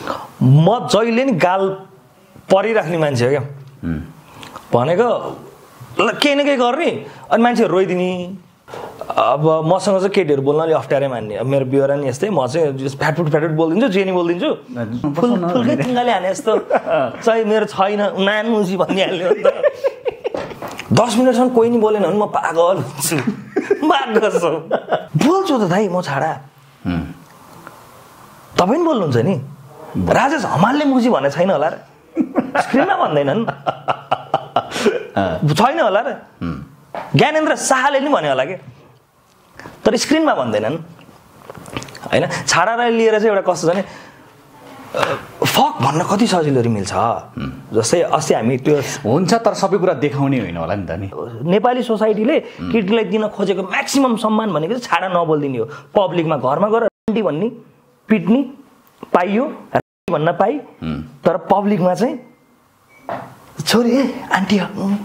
म जहिले नि गाल परिराख्ने मान्छे हो क्या भनेको केही न केही गर्ने अनि मान्छेहरू रोइदिने अब मसँग चाहिँ केटीहरू बोल्न अलिक अप्ठ्यारै मान्ने अब मेरो बिहोरा नि यस्तै म चाहिँ फ्याटफुट बोलिदिन्छु जे नि बोलिदिन्छु फुलकै ढुङ्गाले हाने जस्तो चाहिँ मेरो छैन नानुजी भनिहाल्यो नि त 10 मिनटसम्म कोही नि बोलेन भने म पागल हुन्छु बोल्छु त दाइ म छाडा तपाईँ नि बोल्नुहुन्छ नि राजेश हमालले मुजी भने छैन होला र स्क्रिनमा भन्दैनन् छैन होला र ज्ञानेन्द्र शाहले नि भन्यो होला कि तर स्क्रिनमा भन्दैनन् होइन छाडालाई लिएर चाहिँ एउटा कस्तो छ भने फक भन्न कति सजिलो मिल्छ जस्तै अस्ति हामी त्यो हुन्छ तर सबै कुरा देखाउने होइन होला नि त नि नेपाली सोसाइटीले केटीलाई दिन खोजेको म्याक्सिमम सम्मान भनेको चाहिँ छाडा नबोलिदिने हो पब्लिकमा घरमा गएर आन्टी भन्ने पिट्ने पाइयो भन्न पाइ तर पब्लिकमा चाहिँ छोरी आन्टी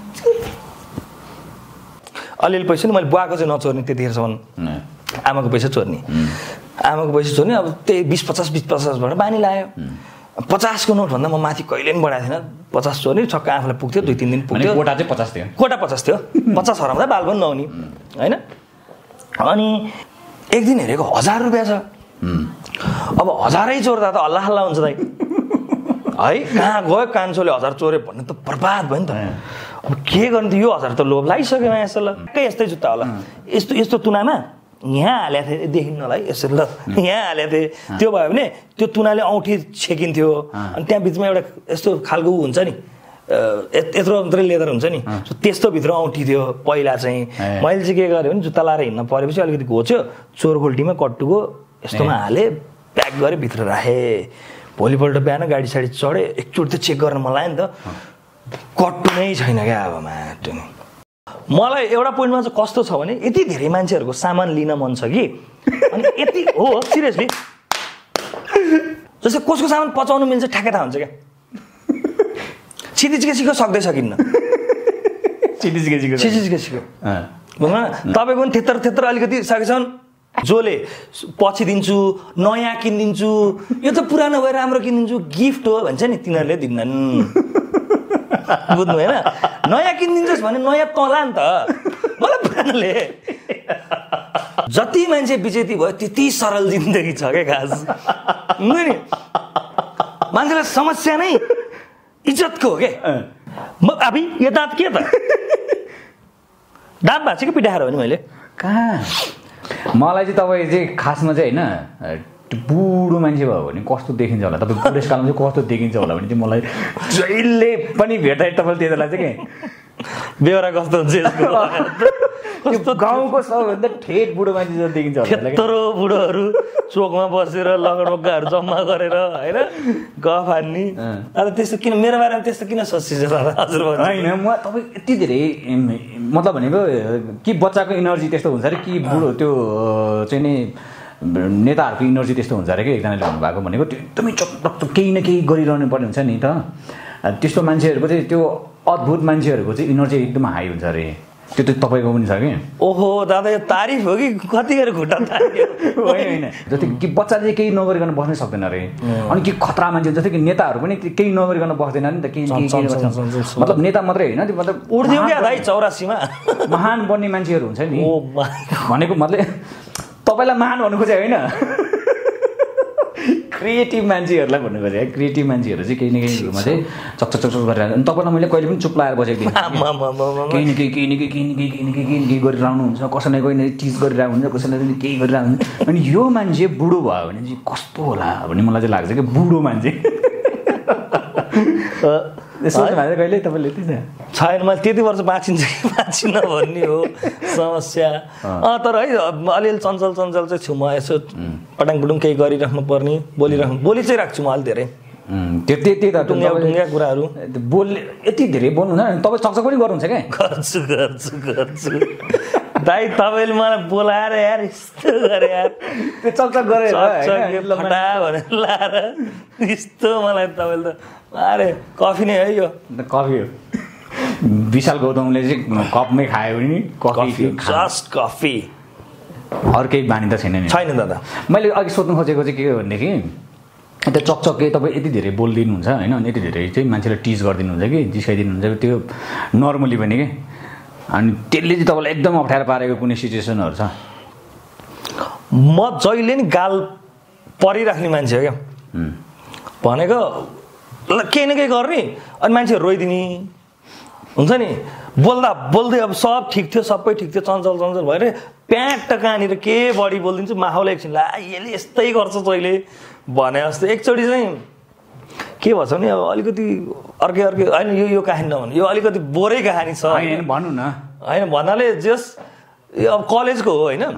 अलिअलि पैसा नि मैले बुवाको चाहिँ नचोर्ने त्यतिखेरसम्म आमाको पैसा चोर्ने अब त्यही 20-50 बानी लाग्यो 50 को नोट भन्दा म माथि कहिले पनि बढाएको थिएन 50 चोर्ने छक्क आफूलाई पुग्थ्यो 2-3 दिन पुग्थ्यो कोटा चाहिँ 50 थियो कोटा 50 थियो 50 हराउँदा बाल पनि नहुने होइन अनि एक दिन हेरेको 1000 रुपियाँ छ अब 1000 चोर्दा त हल्ला हल्ला हुन्छ दाइ है कहाँ गयो कान्छोले 1000 चोर्यो भन्ने त बर्बाद भयो नि त अब के गर्ने त यो 1000 त लोभ लागिसक्यो यस्तो ल के यस्तै जुत्ता होला यस्तो तुनामा यहाँ हालेको थिएँ देखिन्नलाई यसरी ल यहाँ हालेको थिएँ त्यो भयो भने त्यो तुनाले औँठी छेकिन्थ्यो अनि त्यहाँ बिचमा एउटा यस्तो खालको हुन्छ नि यत्रो मात्रै लेदर हुन्छ नि त्यस्तो भित्र औँठी थियो पहिला चाहिँ मैले चाहिँ के गरेँ भने जुत्ता लाएर हिँड्न परेपछि अलिकति घोच्यो चोरखोल्टीमा कट्टुको यस्तोमा हालेँ प्याक गरेँ भित्र राखेँ भोलिपल्ट बिहान गाडी साडी चढेँ एकचोटि त चेक गर्न मन लाग्यो नि त कट्टु नै छैन क्या अब माटो मलाई एउटा पोइन्टमा चाहिँ कस्तो छ भने यति धेरै मान्छेहरूको सामान लिन मन छ कि अनि यति हो सिरियसली जस्तै कसको सामान पचाउनु मिल्छ ठ्याक्कै थाहा हुन्छ क्या छिटिचकेसीको सक्दै सकिन्न छिटिचकेसीको तपाईँको पनि थेत्र अलिकति सकेछन् जसले पछि दिन्छु नयाँ किनिदिन्छु यो त पुरानो भएर राम्रो किनिदिन्छु गिफ्ट हो भन्छ नि तिनीहरूले दिन्नन् बुझ्नु होइन नयाँ किनिदिन्छस् भने नयाँ तला नि त मलाई पुरानोले जति मान्छे विजेती भयो त्यति सरल जिन्दगी छ क्या खास नि मान्छेलाई समस्या नै इज्जतको हो क्या म अभी यो दाँत के त दाँत भाँचेको पिटाएर हो नि मैले कहाँ मलाई चाहिँ तपाईँ चाहिँ खासमा चाहिँ होइन बुढो मान्छे भयो भने कस्तो देखिन्छ होला तपाईँ बुढेसकालमा चाहिँ कस्तो देखिन्छ होला भने चाहिँ मलाई जहिले पनि भेट्दा तपाईँले त्यति बेला चाहिँ के बेहोरा कस्तो हुन्छ गाउँको सबभन्दा ठेट बुढो मान्छे जस्तो देखिन्छ होला त्यत्रो बुढोहरू चोकमा बसेर लगडबग्गाहरू जम्मा गरेर होइन गफ हान्ने अब त्यस्तो किन मेरो बारेमा त्यस्तो किन सोचिन्छ हजुर होइन म तपाईँ यति धेरै मतलब भनेको कि बच्चाको इनर्जी त्यस्तो हुन्छ अरे कि बुढो त्यो चाहिँ नि नेताहरूको इनर्जी त्यस्तो हुन्छ अरे कि एकजनाले भन्नुभएको भनेको त्यो एकदमै चकचक केही न केही गरिरहनु पर्ने हुन्छ नि त त्यस्तो मान्छेहरूको चाहिँ त्यो अद्भुत मान्छेहरूको चाहिँ इनर्जी एकदम हाई हुन्छ अरे त्यो त तपाईँको पनि छ कि ओहो दादा यो तारिफ हो कि कतिखेर खुट्टा होइन जस्तै कि बच्चाले चाहिँ केही नगरिकन बस्नै सक्दैन अरे अनि कि खतरा मान्छे जस्तै कि नेताहरू पनि केही नगरिकन बस्दैन नि त केही मतलब नेता मात्रै होइन त्यो मतलब उड्थ्यौ क्या दाइ 84 मा महान बन्ने मान्छेहरू हुन्छ नि भनेको मतलब तपाईँलाई महान भन्नु खोजे होइन क्रिएटिभ मान्छेहरूलाई भन्नु खोजेँ क्रिएटिभ मान्छेहरू चाहिँ केही न केहीमा चाहिँ चकचक गरिरहेको अनि तपाईँलाई मैले कहिले पनि चुप लाएर बसेको थिएँ केही न केही गरिरहनु हुन्छ कसैलाई कोही न चिज गरिरहेको हुन्छ कसैलाई केही गरिरहेको हुन्छ अनि यो मान्छे बुढो भयो भने चाहिँ कस्तो होला भन्ने मलाई चाहिँ लाग्छ कि बुढो मान्छे सोच्नु भएको कहिले तपाईँले छैन मैले त्यति वर्ष बाँचिन्छ कि बाँचिन्न भन्ने हो समस्या तर है अलिअलि चञ्चल चाहिँ छु म यसो पटाङपुटुङ केही गरिराख्नु पर्ने बोली चाहिँ राख्छु म अलि धेरै त्यही त टुङ्गा कुराहरू बोल्ने यति धेरै बोल्नु हुँदैन तपाईँ चकचक पनि गर्नुहुन्छ क्या गर्छु दाइ तपाईँले मलाई बोलाएर यार यस्तो गरे यार त्यो चकचक गरेर फटा भनेर लाएर यस्तो मलाई तपाईँले त अरे कफी नै है यो कफी हो विशाल गौतमले चाहिँ कपमै खायो भने नि कफी जस्ट कफी अरू केही बानी त छैन नि छैन दादा मैले अघि सोध्नु खोजेको चाहिँ के हो भनेदेखि त्यो चकचके तपाईँ यति धेरै बोलिदिनुहुन्छ होइन अनि यति धेरै चाहिँ मान्छेलाई टिज गरिदिनुहुन्छ कि जिस्काइदिनुहुन्छ त्यो नर्मली पनि के अनि त्यसले चाहिँ तपाईँलाई एकदम अप्ठ्यारो पारेको कुनै सिचुएसनहरू छ? म जहिले नि गाल परिराख्ने मान्छे हो क्या भनेको केही न केही गर्ने अनि मान्छेहरू रोइदिने हुन्छ नि बोल्दा बोल्दै अब सब ठिक थियो सबै ठिक थियो चञ्चल भएर प्याट कहाँनिर के बढी बोलिदिन्छु माहौल एकछिन ला यसले यस्तै गर्छ जहिले भने जस्तो एकचोटि चाहिँ के भन्छ भने अब अलिकति अर्कै होइन यो कहानी नभन्नु यो अलिकति बोरै कहानी छ भन्नु न होइन भन्नाले जस अब कलेजको हो होइन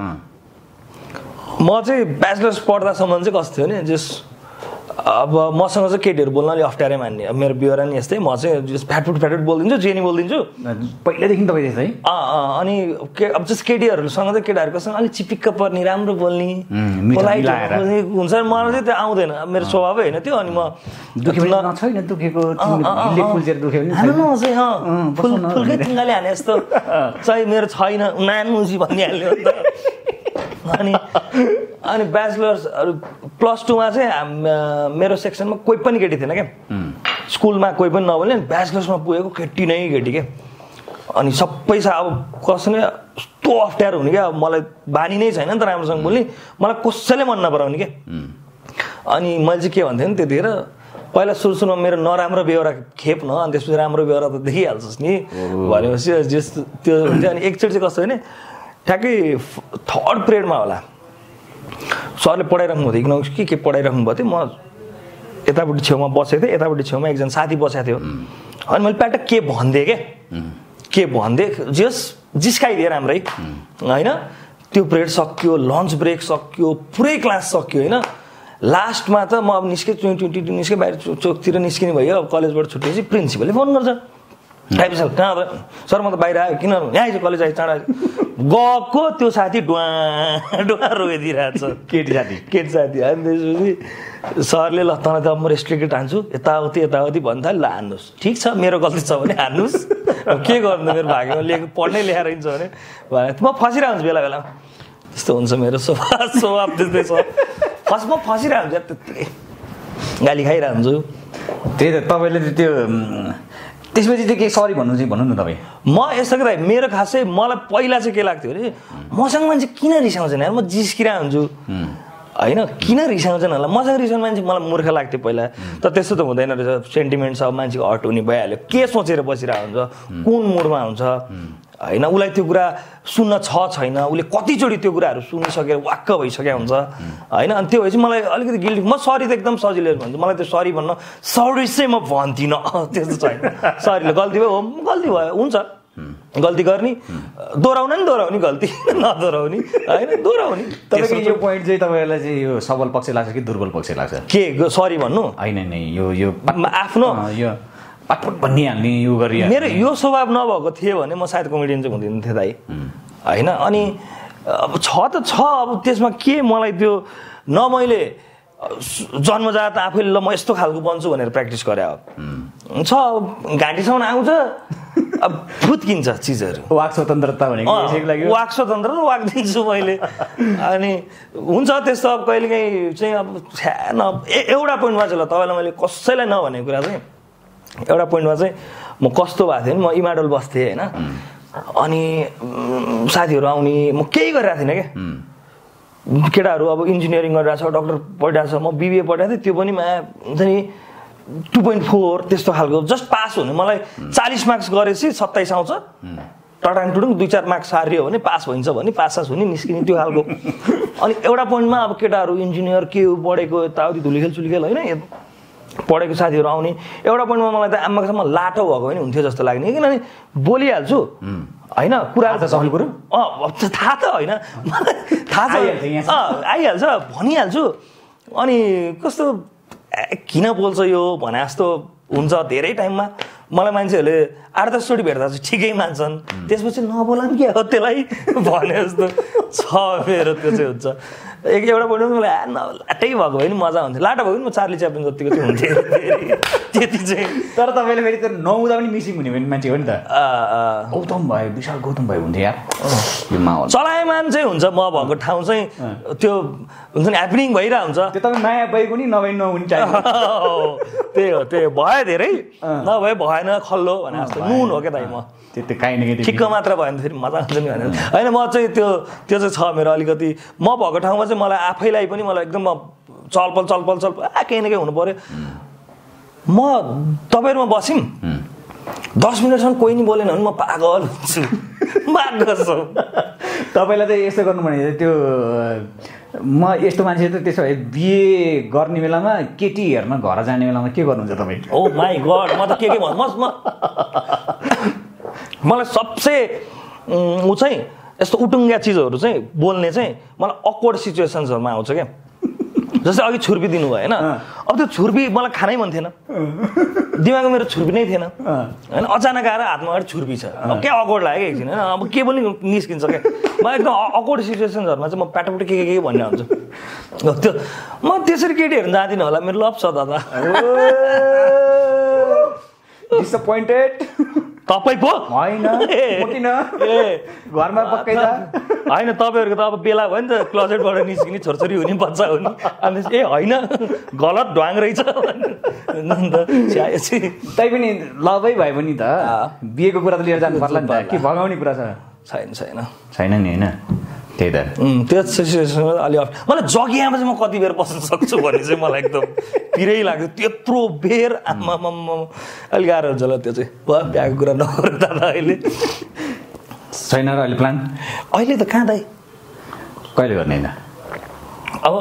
म चाहिँ ब्याचलर्स पढ्दासम्म चाहिँ कस्तो थियो भने जस अब मसँग चाहिँ केटीहरू बोल्न अलिक अप्ठ्यारै मान्ने अब मेरो बिहोरा नि यस्तै म चाहिँ जस फ्याटफुट बोलिदिन्छु जेनी बोलिदिन्छु पहिल्यैदेखि तपाईँ त्यस्तै अनि अब जस्ट केटीहरूसँग चाहिँ केटाहरूकोसँग अलिक चिपिक्क पर्ने राम्रो बोल्ने पोलाइट हुन्छ मलाई चाहिँ त्यो आउँदैन मेरो स्वभावै होइन त्यो अनि म फुलकै ढुङ्गाले हाने जस्तो चाहिँ मेरो छैन नानुजी भनिहाल्यो अनि ब्याचलर्सहरू +2मा चाहिँ मेरो सेक्सनमा कोही पनि केटी थिएन क्या स्कुलमा कोही पनि नबोल्ने ब्याचलर्समा पुगेको केटी नै केटी क्या अनि सबै अब कसैले यस्तो अप्ठ्यारो हुने क्या मलाई बानी नै छैन नि त राम्रोसँग बोल्ने मलाई कसैले मन नपराउने क्या अनि मैले चाहिँ के भन्थेँ नि त्यतिखेर पहिला सुरुमा मेरो नराम्रो बेहोरा खेप्न अनि त्यसपछि राम्रो बेहोरा त देखिहाल्छस् नि भनेपछि जस्तो त्यो हुन्थ्यो अनि एकचोटि चाहिँ कस्तो भने ठ्याक्कै 3rd पिरियडमा होला सरले पढाइराख्नु हुँदै के पढाइराख्नु भएको थियो म यतापट्टि छेउमा बसेको थिएँ यतापट्टि छेउमा एकजना साथी बसेको थियो अनि मैले प्याट के भनिदिएँ के भनिदिएँ जिस्काइदिएँ राम्रै होइन त्यो पिरियड सक्यो लन्च ब्रेक सक्यो पुरै क्लास सक्यो होइन लास्टमा त म अब निस्केँ बाहिर चोकतिर निस्किने भयो अब कलेजबाट छुट्टिएपछि प्रिन्सिपलले फोन गर्छ सर कहाँ सर म त बाहिर आयो किन यहाँ आइज कलेज आइज चाँडा गएको त्यो साथी डुवा रोइदिइरहेछ केटी साथी अनि त्यसपछि सरले ल तँलाई त म रेस्ट्रिक्टेड हान्छु यताउति भन्नु थाल्यो ल हान्नुहोस् ठिक छ मेरो गल्ती छ भने हान्नुहोस् के गर्नु मेरो भाग्यमा पढ्नै लेखाएर हिँड्छ भने म फसिरहेको हुन्छु बेला बेलामा त्यस्तो हुन्छ मेरो स्वभाव त्यस्तै छ म फसिरहेको हुन्छु त्यत्तिकै गाली खाइरहेको हुन्छु त्यही त तपाईँले त्यो त्यसपछि चाहिँ के सरी भन्नु न तपाईँ म यस्तो कि मेरो खासै मलाई पहिला चाहिँ के लाग्थ्यो भने मसँग मान्छे किन रिसाउँछन् यार म जिस्किरहेको हुन्छु होइन किन रिसाउँछन् होला मसँग रिसाउने मान्छे मलाई मूर्ख लाग्थ्यो पहिला त त्यस्तो त हुँदैन रहेछ सेन्टिमेन्ट छ मान्छेको हट हुने भइहाल्यो के सोचेर बसिरहेको हुन्छ कुन मुडमा हुन्छ होइन उसलाई त्यो कुरा सुन्न छैन उसले कतिचोटि त्यो कुराहरू सुनिसकेर वाक्क भइसकेको हुन्छ होइन अनि त्यो भएपछि मलाई अलिकति गिल्टी म सरी त एकदम सजिलो भन्छु मलाई त्यो सरी भन्न सरी चाहिँ म भन्दिनँ त्यस्तो छैन सरीले गल्ती भयो गल्ती भयो हुन्छ गल्ती गर्ने दोहोऱ्याउने गल्ती नदोहोऱ्याउने होइन दोहोऱ्याउने तपाईँको यो पोइन्ट चाहिँ तपाईँलाई चाहिँ यो सबल पक्ष लाग्छ कि दुर्बल पक्ष लाग्छ के सरी भन्नु होइन यो आफ्नो यो पाटपुट भनिहाल्ने यो गरी मेरो यो स्वभाव नभएको थियो भने म सायद कमेडियन चाहिँ हुँदैन थिएँ दाइ होइन अनि अब छ त छ अब त्यसमा के मलाई त्यो न मैले जन्मजात आफैले ल म यस्तो खालको बन्छु भनेर प्र्याक्टिस गरे हो छ घाँटीसम्म आउँछ अब फुत्किन्छ चिजहरू वाक स्वतन्त्रता भनेको वाक स्वतन्त्रता वाक दिन्छु मैले अनि हुन्छ त्यस्तो अब कहिलेकाहीँ चाहिँ अब एउटा पोइन्टमा चाहिँ ल तपाईँलाई मैले कसैलाई नभनेको कुरा चाहिँ एउटा पोइन्टमा चाहिँ म कस्तो भएको थिएँ नि म इमाडोल बस्थेँ होइन अनि साथीहरू आउने म केही गरिरहेको थिइनँ क्या केटाहरू अब इन्जिनियरिङ गरिरहेको छ डक्टर पढिरहेको छ म बिबिए पढिरहेको थिएँ त्यो पनि हुन्छ नि 2.4 त्यस्तो खालको जस्ट पास हुने मलाई 40 मार्क्स गरेपछि 27 आउँछ टटाङ टुडुङ 2-4 मार्क्स सारियो भने पास भइन्छ भने पास हुने निस्किने त्यो खालको अनि एउटा पोइन्टमा अब केटाहरू इन्जिनियर के पढेको यताउति धुलिखेल चुलिखेल होइन पढेको साथीहरू आउने एउटा पोइन्टमा मलाई त आमाकोसम्म लाटो भएको पनि हुन्थ्यो जस्तो लाग्ने किनभने बोलिहाल्छु होइन कुरा त सबै कुरो थाहा त होइन थाहा छ आइहाल्छ भनिहाल्छु अनि कस्तो किन बोल्छ यो भने जस्तो हुन्छ धेरै टाइममा मलाई मान्छेहरूले 8-10 चोटि भेट्दा चाहिँ ठिकै मान्छन् त्यसपछि नबोला पनि के हो त्यसलाई भने जस्तो छ मेरो त्यो चाहिँ हुन्छ एउटा बोल्नु मलाई लाटै भएको भए नि मजा हुन्थ्यो लाटा भयो नि म चार्ली च्याप्लिन जतिको चाहिँ हुन्थ्यो त्यति चाहिँ तर तपाईँले फेरि त नहुँदा पनि मिसिङ हुने मान्छे हो नि त गौतम भाइ विशाल गौतम भाइ हुन्थ्यो यार यो माहौल चलायमान चाहिँ हुन्छ म भएको ठाउँ चाहिँ त्यो हुन्छ नि ह्यापनिङ भइरहेको हुन्छ त्यो तपाईँ माया बैगु नि नभए नहुने त्यही हो भयो धेरै नभए भएन खल्लो भने जस्तो नुन हो क्या दाइ म त्यो काहीँ न काहीँ ठिक्क मात्र भयो भने फेरि मजा आउँछ नि भनेर होइन म चाहिँ त्यो चाहिँ छ मेरो अलिकति म भएको ठाउँमा चाहिँ मलाई आफैलाई पनि मलाई एकदम चलपल केही न केही हुनु पऱ्यो म तपाईँहरूमा बस्यौँ 10 मिनटसम्म कोही नि बोलेन भने म पागल हुन्छु तपाईँलाई चाहिँ यस्तो गर्नु भने त्यो म यस्तो मान्छे त त्यसो भए बिहे गर्ने बेलामा केटी हेर्न घर जाने बेलामा के गर्नुहुन्छ तपाईँ ओ माई गड म त के भन्नु मलाई सबसे ऊ चाहिँ यस्तो उटुङ्ग्या चिजहरू चाहिँ बोल्ने चाहिँ मलाई अक्वर्ड सिचुएसन्सहरूमा आउँछ क्या जस्तै अघि छुर्पी दिनु भयो होइन अब त्यो छुर्पी मलाई खानै मन थिएन दिमागमा मेरो छुर्पी नै थिएन होइन अचानक आएर हातमा अगाडि छुर्पी छ अब क्या अक्वर्ड लाग्यो एकछिन होइन अब के पनि निस्किन्छ क्या म एकदम अक्वर्ड सिचुएसन्सहरूमा चाहिँ म प्याटोपट्टि के भन्ने हुन्छ त्यो म त्यसरी केटी हेर्नु जाँदिनँ होला मेरो लभ छ दादा डिसअपोइन्टेड तपाईँ पो होइन घरमा पक्कै होइन तपाईँहरूको त अब बेला भयो नि त क्लोजेटबाट निस्किने छोरछोरी हुने बच्चा हुने अनि ए होइन गलत ढ्वाङ रहेछ तै पनि लभै भयो भने त बिहेको कुरा त लिएर जानु पर्ला नि त के भगाउने कुरा छैन नि होइन त्यही त त्यो सिचुएसनमा अलि मलाई जगियामा चाहिँ म कति बेर बस्न सक्छु भन्ने चाहिँ मलाई एकदम पिरै लाग्यो त्यत्रो बेर आमा अलिक गाह्रो हुन्छ होला त्यो चाहिँ बिहाको कुरा नगरौँ दादा अहिले छैन र अहिले प्लान अहिले त कहाँ दाइ कहिले गर्ने होइन अब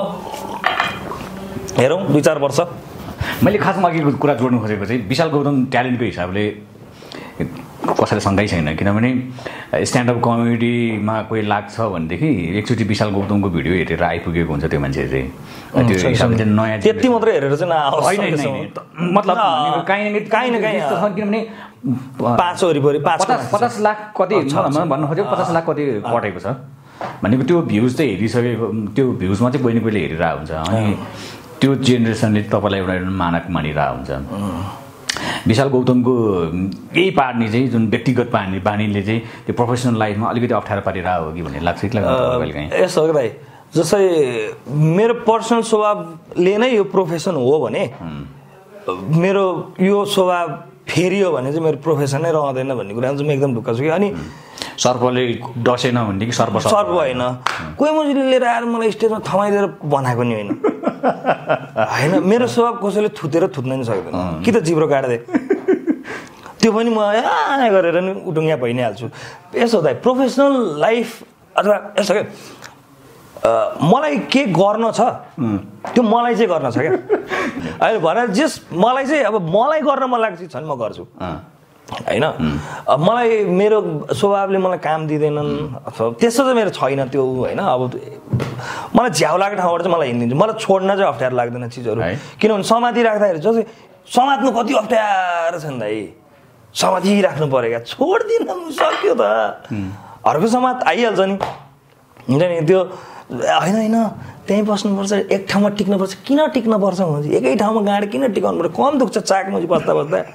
हेरौँ 2-4 वर्ष मैले खासमा अघिको कुरा जोड्नु खोजेको चाहिँ विशाल गौतम ट्यालेन्टको हिसाबले कसैलाई शङ्कै छैन किनभने स्ट्यान्डअप कमेडीमा कोही लाग्छ भनेदेखि एकचोटि विशाल गौतमको भिडियो हेरेर आइपुगेको हुन्छ त्यो मान्छे चाहिँ त्यो हिसाबले चाहिँ नयाँ त्यति मात्रै हेरेर चाहिँ मतलब काहीँ न काहीँ यस्तो छ किनभने 5 वरिपरि 50 लाख कति भन्नु खोजेको 50 लाख कति पटेको छ भनेको त्यो भ्युज चाहिँ हेरिसकेको त्यो भ्युजमा चाहिँ कोही न कोहीले हेरिरहेको हुन्छ अनि त्यो जेनेरेसनले तपाईँलाई एउटा मानक मानिरहेको हुन्छ विशाल गौतमको यही पार्ने चाहिँ जुन व्यक्तिगत बानीले चाहिँ त्यो प्रोफेसनल लाइफमा अलिकति अप्ठ्यारो पारिरहेको हो कि भन्ने लाग्छ कि यसो हो दाइ जस्तै मेरो पर्सनल स्वभावले नै यो प्रोफेसन हो भने मेरो यो स्वभाव फेरियो भने चाहिँ मेरो प्रोफेसन नै रहँदैन भन्ने कुरा चाहिँ म एकदम ढुक्क छु कि अनि सर्पले डसेन भने कि सर्प होइन कोही मान्छेले लिएर आएर मलाई स्टेजमा थमाइदिएर बनाएको नि होइन मेरो स्वभाव कसैले थुतेर थुत्न नि सक्दैन कि त जिब्रो काट्दै त्यो पनि म गरेर नि उटुङ्ग्या भइ नै हाल्छु यसो दाइ प्रोफेसनल लाइफ अथवा यसो क्या मलाई के गर्न छ त्यो मलाई चाहिँ गर्न छ क्या अहिले भएर मलाई चाहिँ अब मलाई गर्न मन लाग्छ छ नि म गर्छु होइन मलाई मेरो स्वभावले मलाई काम दिँदैनन् अथवा त्यस्तो चाहिँ मेरो छैन त्यो होइन अब मलाई झ्याउ लागेको ठाउँबाट चाहिँ मलाई हिँडिदिन्छु मलाई छोड्न चाहिँ अप्ठ्यारो लाग्दैन चिजहरू किनभने समाधि राख्दाखेरि जस्तै समात्नु कति अप्ठ्यारो छ नि दाइ समाधि राख्नु पऱ्यो क्या छोडिदिन सक्यो त अर्को समात आइहाल्छ नि हुन्छ नि त्यो होइन त्यहीँ बस्नुपर्छ एक ठाउँमा टिक्नुपर्छ किन टिक्नुपर्छ भन्छ एकै ठाउँमा गाडी किन टिकाउनु पर्छ कम दुख्छ चाकमा बस्दा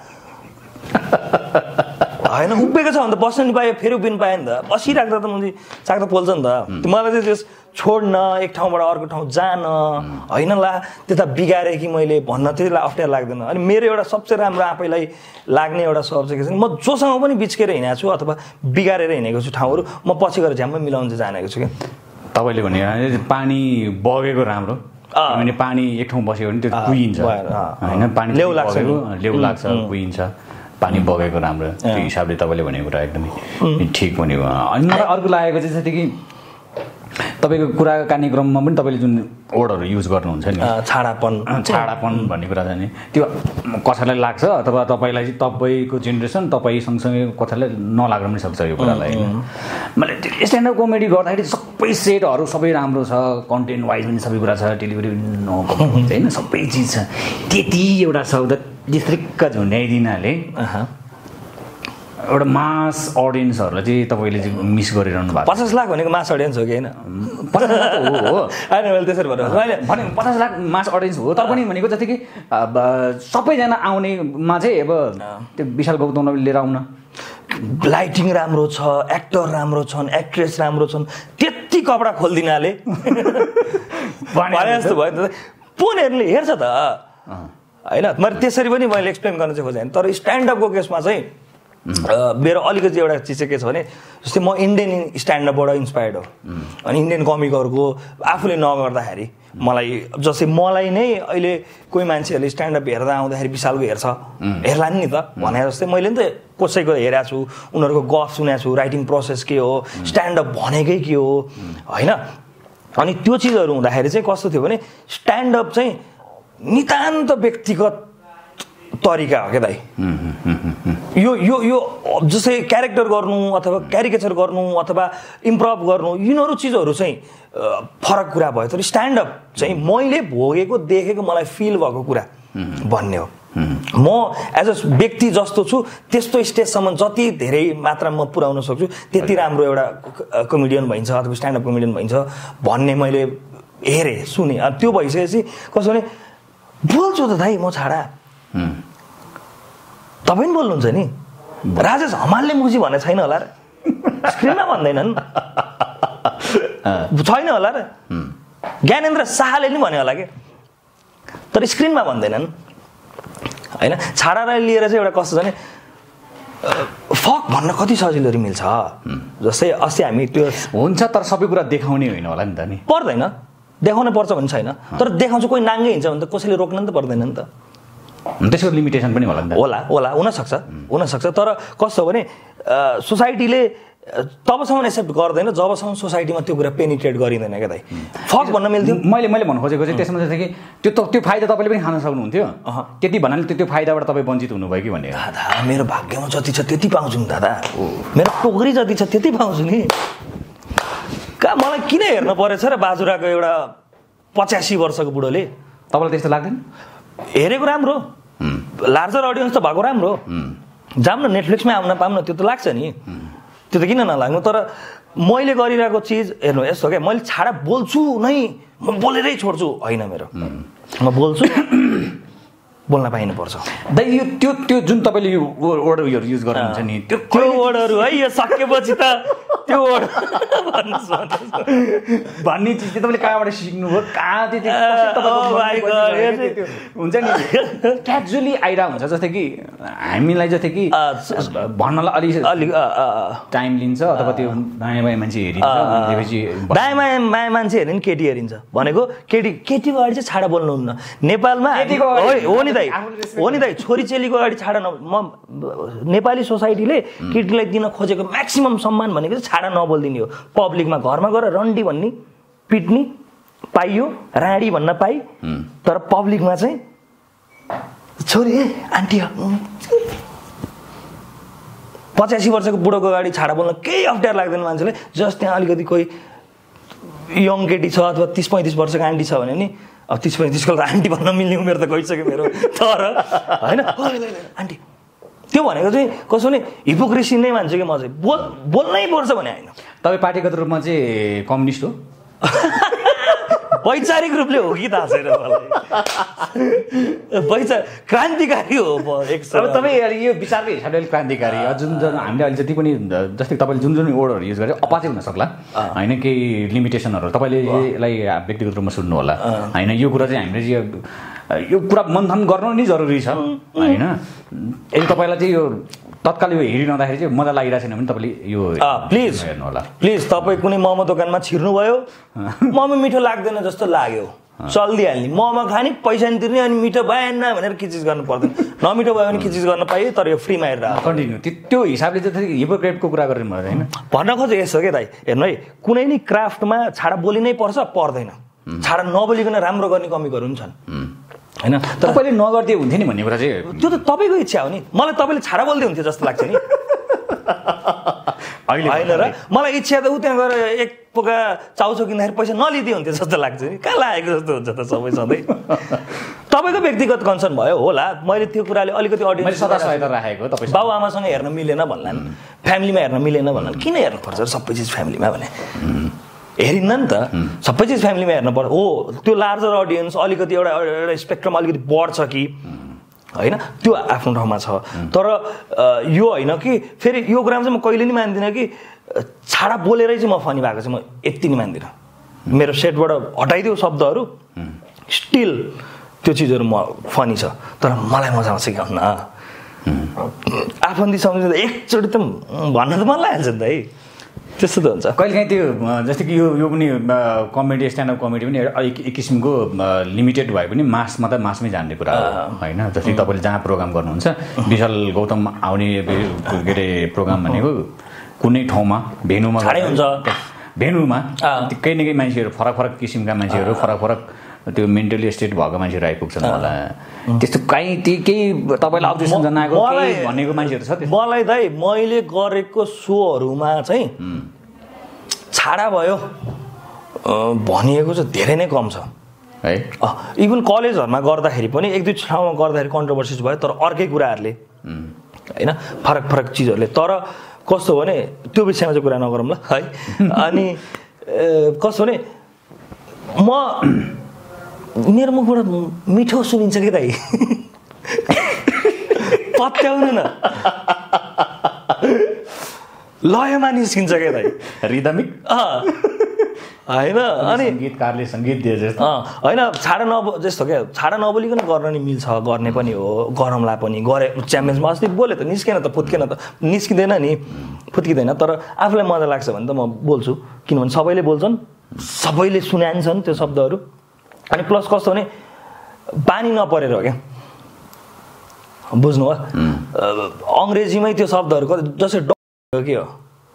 होइन उभिएको छ भने त बस्न नि पायो फेरि उभिनु पायो नि त बसिराख्दा त मैले चाक त पोल्छ नि त मलाई चाहिँ त्यस छोड्न एक ठाउँबाट अर्को ठाउँ जान होइन ला त्यता बिगारेँ कि मैले भन्न त्यसलाई अप्ठ्यारो लाग्दैन अनि मेरो एउटा सबसे राम्रो आफैलाई लाग्ने एउटा स्वभाव चाहिँ के छ म जोसँग पनि बिच्केर हिँडेको छु अथवा बिगारेर हिँडेको छु ठाउँहरू म पछि गएर झ्याम्मै मिलाउन चाहिँ जानेको छु क्या तपाईँले भने पानी बगेको राम्रो किनभने पानी एक ठाउँ बस्यो भने त्यो कुहिन्छ होइन पानी लेउ लाग्छ कुहिन्छ पानी बगेको राम्रो त्यो हिसाबले तपाईँले भनेको कुरा एकदमै ठिक भनेको अनि मलाई अर्को लागेको चाहिँ कि तपाईँको कुरा काट्ने क्रममा पनि तपाईँले जुन वर्डहरू युज गर्नुहुन्छ नि छाडापन भन्ने कुरा चाहिँ त्यो कसैलाई लाग्छ अथवा तपाईँलाई चाहिँ तपाईँको जेनेरेसन तपाईँ सँगसँगै कसैलाई नलाग्न पनि सक्छ यो कुरालाई मैले स्ट्यान्डअप कमेडी गर्दाखेरि सबै सेटहरू सबै राम्रो छ कन्टेन्ट वाइज पनि सबै कुरा छ डेलिभरी पनि होइन सबै चिज छ त्यति एउटा शब्द डिस्ट्रिक्ट झुन्ड्याइदिनाले एउटा मास अडियन्सहरूलाई चाहिँ तपाईँले चाहिँ मिस गरिरहनु भएको 50 लाख भनेको मास अडियन्स हो कि होइन 50 लाख त हो होइन मैले त्यसरी भन्नु मैले भने 50 लाख मास अडियन्स हो तर पनि भनेको जति कि सबैजना आउनेमा चाहिँ अब त्यो विशाल गौतमलाई लिएर आउन लाइटिङ राम्रो छ एक्टर राम्रो छन् एक्ट्रेस राम्रो छन् त्यति कपडा खोलिदिनाले भने जस्तो भयो त पुनहरूले हेर्छ त होइन मैले त्यसरी पनि मैले एक्सप्लेन गर्न चाहिँ खोजेँ तर स्ट्यान्डअपको केसमा चाहिँ मेरो अलिकति एउटा चिज चाहिँ के छ भने जस्तै म इन्डियन स्ट्यान्डअपबाट इन्सपायर्ड हो अनि इन्डियन कमिकहरूको आफूले नगर्दाखेरि मलाई जस्तै मलाई नै अहिले कोही मान्छेहरूले स्ट्यान्डअप हेर्दा आउँदाखेरि विशालको हेर्छ हेर्ला नि त भने जस्तै मैले नि त कसैको हेरेको छु उनीहरूको गफ सुनेको छु राइटिङ प्रोसेस के हो स्ट्यान्डअप भनेकै के हो होइन अनि त्यो चिजहरू हुँदाखेरि चाहिँ कस्तो थियो भने स्ट्यान्डअप चाहिँ नितान्त व्यक्तिगत तरिका हो क्या दाइ यो जस्तै क्यारेक्टर गर्नु अथवा क्यारिकेचर गर्नु अथवा इम्प्रोभ गर्नु यिनीहरू चिजहरू चाहिँ फरक कुरा भयो तर स्ट्यान्डअप चाहिँ मैले भोगेको देखेको मलाई फिल भएको कुरा भन्ने हो म एज अ व्यक्ति जस्तो छु त्यस्तो स्टेजसम्म जति धेरै मात्रामा म पुर्याउन सक्छु त्यति राम्रो एउटा कमेडियन भइन्छ अथवा स्ट्यान्डअप कमेडियन भइन्छ भन्ने मैले हेरेँ सुने अब त्यो भइसकेपछि कसो भने बोल्छु त दाइ म छाडा तपाईँ पनि बोल्नुहुन्छ नि राजेश हमालले मुजी भने छैन होला र स्क्रिनमा भन्दैनन् छैन होला र ज्ञानेन्द्र शाहले नि भन्यो होला कि तर स्क्रिनमा भन्दैनन् होइन छाडालाई लिएर चाहिँ एउटा कस्तो छ भने फक भन्न कति सजिलो मिल्छ जस्तै अस्ति हामी त्यो हुन्छ तर सबै कुरा देखाउने होइन होला नि त नि पर्दैन देखाउन पर्छ भन्ने छैन तर देखाउँछु कोही नाङ्गै हिँड्छ भने त कसैले रोक्न नि त पर्दैन नि त त्यसको लिमिटेसन पनि होला नि त होला हुनसक्छ तर कस्तो हो भने सोसाइटीले तबसम्म एक्सेप्ट गर्दैन जबसम्म सोसाइटीमा त्यो कुरा पेनिट्रेट गरिँदैन क्या दाइ फक भन्न मिल्थ्यो मैले भन्नु खोजेको चाहिँ त्यसमा चाहिँ कि त्यो फाइदा तपाईँले पनि खान सक्नुहुन्थ्यो त्यति भन्नाले त्यो फाइदाबाट तपाईँ वञ्चित हुनुभयो कि भन्ने दादा मेरो भाग्यमा जति छ त्यति पाउँछु नि दादा मेरो टोकरी जति छ त्यति पाउँछु नि मलाई किन हेर्न परेछ र बाजुराको एउटा 85 वर्षको बुढोले तपाईँलाई त्यस्तो लाग्दैन हेरेको राम्रो लार्जर अडियन्स त भएको राम्रो जाऊँ न नेटफ्लिक्समै आउन पाऊँ न त्यो त लाग्छ नि त्यो त किन नलाग्नु तर मैले गरिरहेको चिज हेर्नु यस्तो क्या मैले छाडा बोल्छु नै म बोलेरै छोड्छु होइन मेरो म बोल्छु बोल्न पाइनुपर्छ दाइ यो त्यो जुन तपाईँले यो वर्डहरू युज गर्नुहुन्छ नि त्यो वर्डहरू है यो सकेपछि त त्यो वर्ड भन्ने चिज चाहिँ तपाईँले कहाँबाट सिक्नुभयो कहाँ हुन्छ नि क्याजुअली आइरहेको हुन्छ जस्तै कि हामीलाई जस्तै कि भन्नलाई अलिक टाइम लिन्छ अथवा त्यो दायाँ बायाँ मान्छे हेरिन्छ दायाँ बायाँ मान्छे हेर्ने केटी हेरिन्छ भनेको केटीको अगाडि चाहिँ छाडा बोल्नुहुन्न नेपालमा हो नि दाइ छोरी चेलीको अगाडि छाडा म नेपाली सोसाइटीले केटीलाई दिन खोजेको म्याक्सिमम सम्मान भनेको चाहिँ छाडा नबोलिदिने हो पब्लिकमा घरमा गएर रन्डी भन्ने पिट्ने पाइयो राडी भन्न पाइ तर पब्लिकमा चाहिँ छोरी आन्टी 85 वर्षको बुढोको अगाडि छाडा बोल्न केही अप्ठ्यारो लाग्दैन मान्छेले जस्ट त्यहाँ अलिकति कोही यङ केटी छ अथवा 30-35 वर्षको आन्टी छ भने नि अब 30-35 को आन्टी भन्न मिल्ने उमेर त गइसक्यो मेरो तर होइन आन्टी त्यो भनेको चाहिँ कसो भने हिपोक्रेसी नै मान्छु कि म चाहिँ बोल्नै पर्छ भने होइन तपाईँ पार्टीगत रूपमा चाहिँ कम्युनिस्ट हो वैचारिक रूपले हो कि थाहा छैन मलाई क्रान्तिकारी हो अब तपाईँ यो विचारको हिसाबले अलिक क्रान्तिकारी जुन हामीले अहिले जति पनि जस्तै तपाईँले जुन वर्डहरू युज गरे अपाचे हुन सक्ला होइन केही लिमिटेसनहरू तपाईँले यसलाई व्यक्तिगत रूपमा सुन्नु होला होइन यो कुरा चाहिँ हामीले यो कुरा मन्थन गर्नु नै जरुरी छ होइन यदि तपाईँलाई चाहिँ यो तत्काल यो हेरिरहँदाखेरि चाहिँ मजा लागिरहेको छैन भने तपाईँले यो प्लिज हेर्नु होला प्लिज तपाईँ कुनै मोमो दोकानमा छिर्नुभयो मोमो मिठो लाग्दैन जस्तो लाग्यो चल्दिहाल्ने मोमो खाने पैसा नि तिर्ने अनि मिठो भएन भनेर किचिज गर्नु पर्दैन नमिठो भयो भने किचिज गर्न पाइयो तर यो फ्रीमा हेरेर कन्टिन्यू त्यो हिसाबले चाहिँ हिपोक्रेटको कुरा गर्नु भयो होइन भन्न खोजेको यस्तो के दाइ हेर्नु है कुनै नि क्राफ्टमा छाडा बोलिनै पर्छ पर्दैन छाडा नबोलिकन राम्रो गर्ने कमिकहरू पनि छन् होइन तपाईँले नगर्दिए हुन्थ्यो नि भन्ने कुरा चाहिँ त्यो त तपाईँको इच्छा हो नि मलाई तपाईँले छाडा बोल्दै हुन्थ्यो जस्तो लाग्छ नि होइन र मलाई इच्छा त उ त्यहाँ गएर एक पोका चाउचो किन्दाखेरि पैसा नलिदिए हुन्थ्यो जस्तो लाग्छ नि कहाँ लागेको जस्तो हुन्छ त सबै सधैँ तपाईँको व्यक्तिगत कन्सर्न भयो होला मैले त्यो कुराले अलिकति मैले सदा सहायता राखेको तपाईँ बाउ आमासँग हेर्न मिलेन भन्लान् फ्यामिलीमा हेर्न मिलेन भन्लान् किन हेर्नु पर्छ सबै चिज फ्यामिलीमा भने हेरिन्न नि त सबै चिज फ्यामिलीमा हेर्नु पर्छ हो त्यो लार्जर अडियन्स अलिकति एउटा स्पेक्ट्रम अलिकति बढ्छ कि होइन त्यो आफ्नो ठाउँमा छ तर यो होइन कि फेरि यो कुरामा चाहिँ म कहिले नि मान्दिनँ कि छाडा बोलेरै चाहिँ म फनी भएको चाहिँ म यति नि मान्दिनँ मेरो सेटबाट हटाइदियो शब्दहरू स्टिल त्यो चिजहरू म फनी छ तर मलाई मजा आउँछ कि हुन्न आफन्ती सम्झिँदा एकचोटि त भन्न त मन लागिहाल्छ नि त है त्यस्तो त हुन्छ कहिलेकाहीँ त्यो जस्तै कि यो पनि कमेडी स्ट्यान्डअप कमेडी पनि एक किसिमको लिमिटेड भए पनि मासमा त मासमै जान्ने कुरा हो होइन जस्तै तपाईँले जहाँ प्रोग्राम गर्नुहुन्छ विशाल गौतम आउने के अरे प्रोग्राम भनेको कुनै ठाउँमा भेन्यूमा हुन्छ भेन्यूमा केही न केही मान्छेहरू फरक फरक किसिमका मान्छेहरू फरक फरक त्यो मेन्टली स्टेट भएको मान्छेहरू आइपुग्छन् होला त्यस्तो केही तपाईँलाई अब्जेक्सन जनाएको भनेको मान्छेहरू छ मलाई दाइ मैले गरेको सोहरूमा चाहिँ छाडा भयो भनिएको चाहिँ धेरै नै कम छ है इभन कलेजहरूमा गर्दाखेरि पनि एक दुई ठाउँमा गर्दाखेरि कन्ट्रोभर्सिज भयो तर अर्कै कुराहरूले होइन फरक फरक चिजहरूले तर कस्तो भने त्यो विषयमा चाहिँ कुरा नगरौँ ल है अनि कस्तो भने मेरो मुखबाट मिठो सुनिन्छ कि दाइ पत्याउनु न लयमा निस्किन्छ क्या दाइ रिदमिक होइन अनि गीतकारले सङ्गीत दिए जस्तो होइन जस्तो क्या छाडा नबोलिकन गर्न नि मिल्छ गर्ने पनि हो गरौँला पनि गरे च्याम्पियन्समा अस्ति बोले त निस्केन त फुत्केन त निस्किँदैन नि फुत्किँदैन तर आफूलाई मजा लाग्छ भने त म बोल्छु किनभने सबैले बोल्छन् सबैले सुनान्छन् त्यो शब्दहरू अनि प्लस कस्तो भने बानी नपरेर हो क्या बुझ्नु हो अङ्ग्रेजीमै त्यो शब्दहरू जस्तै के हो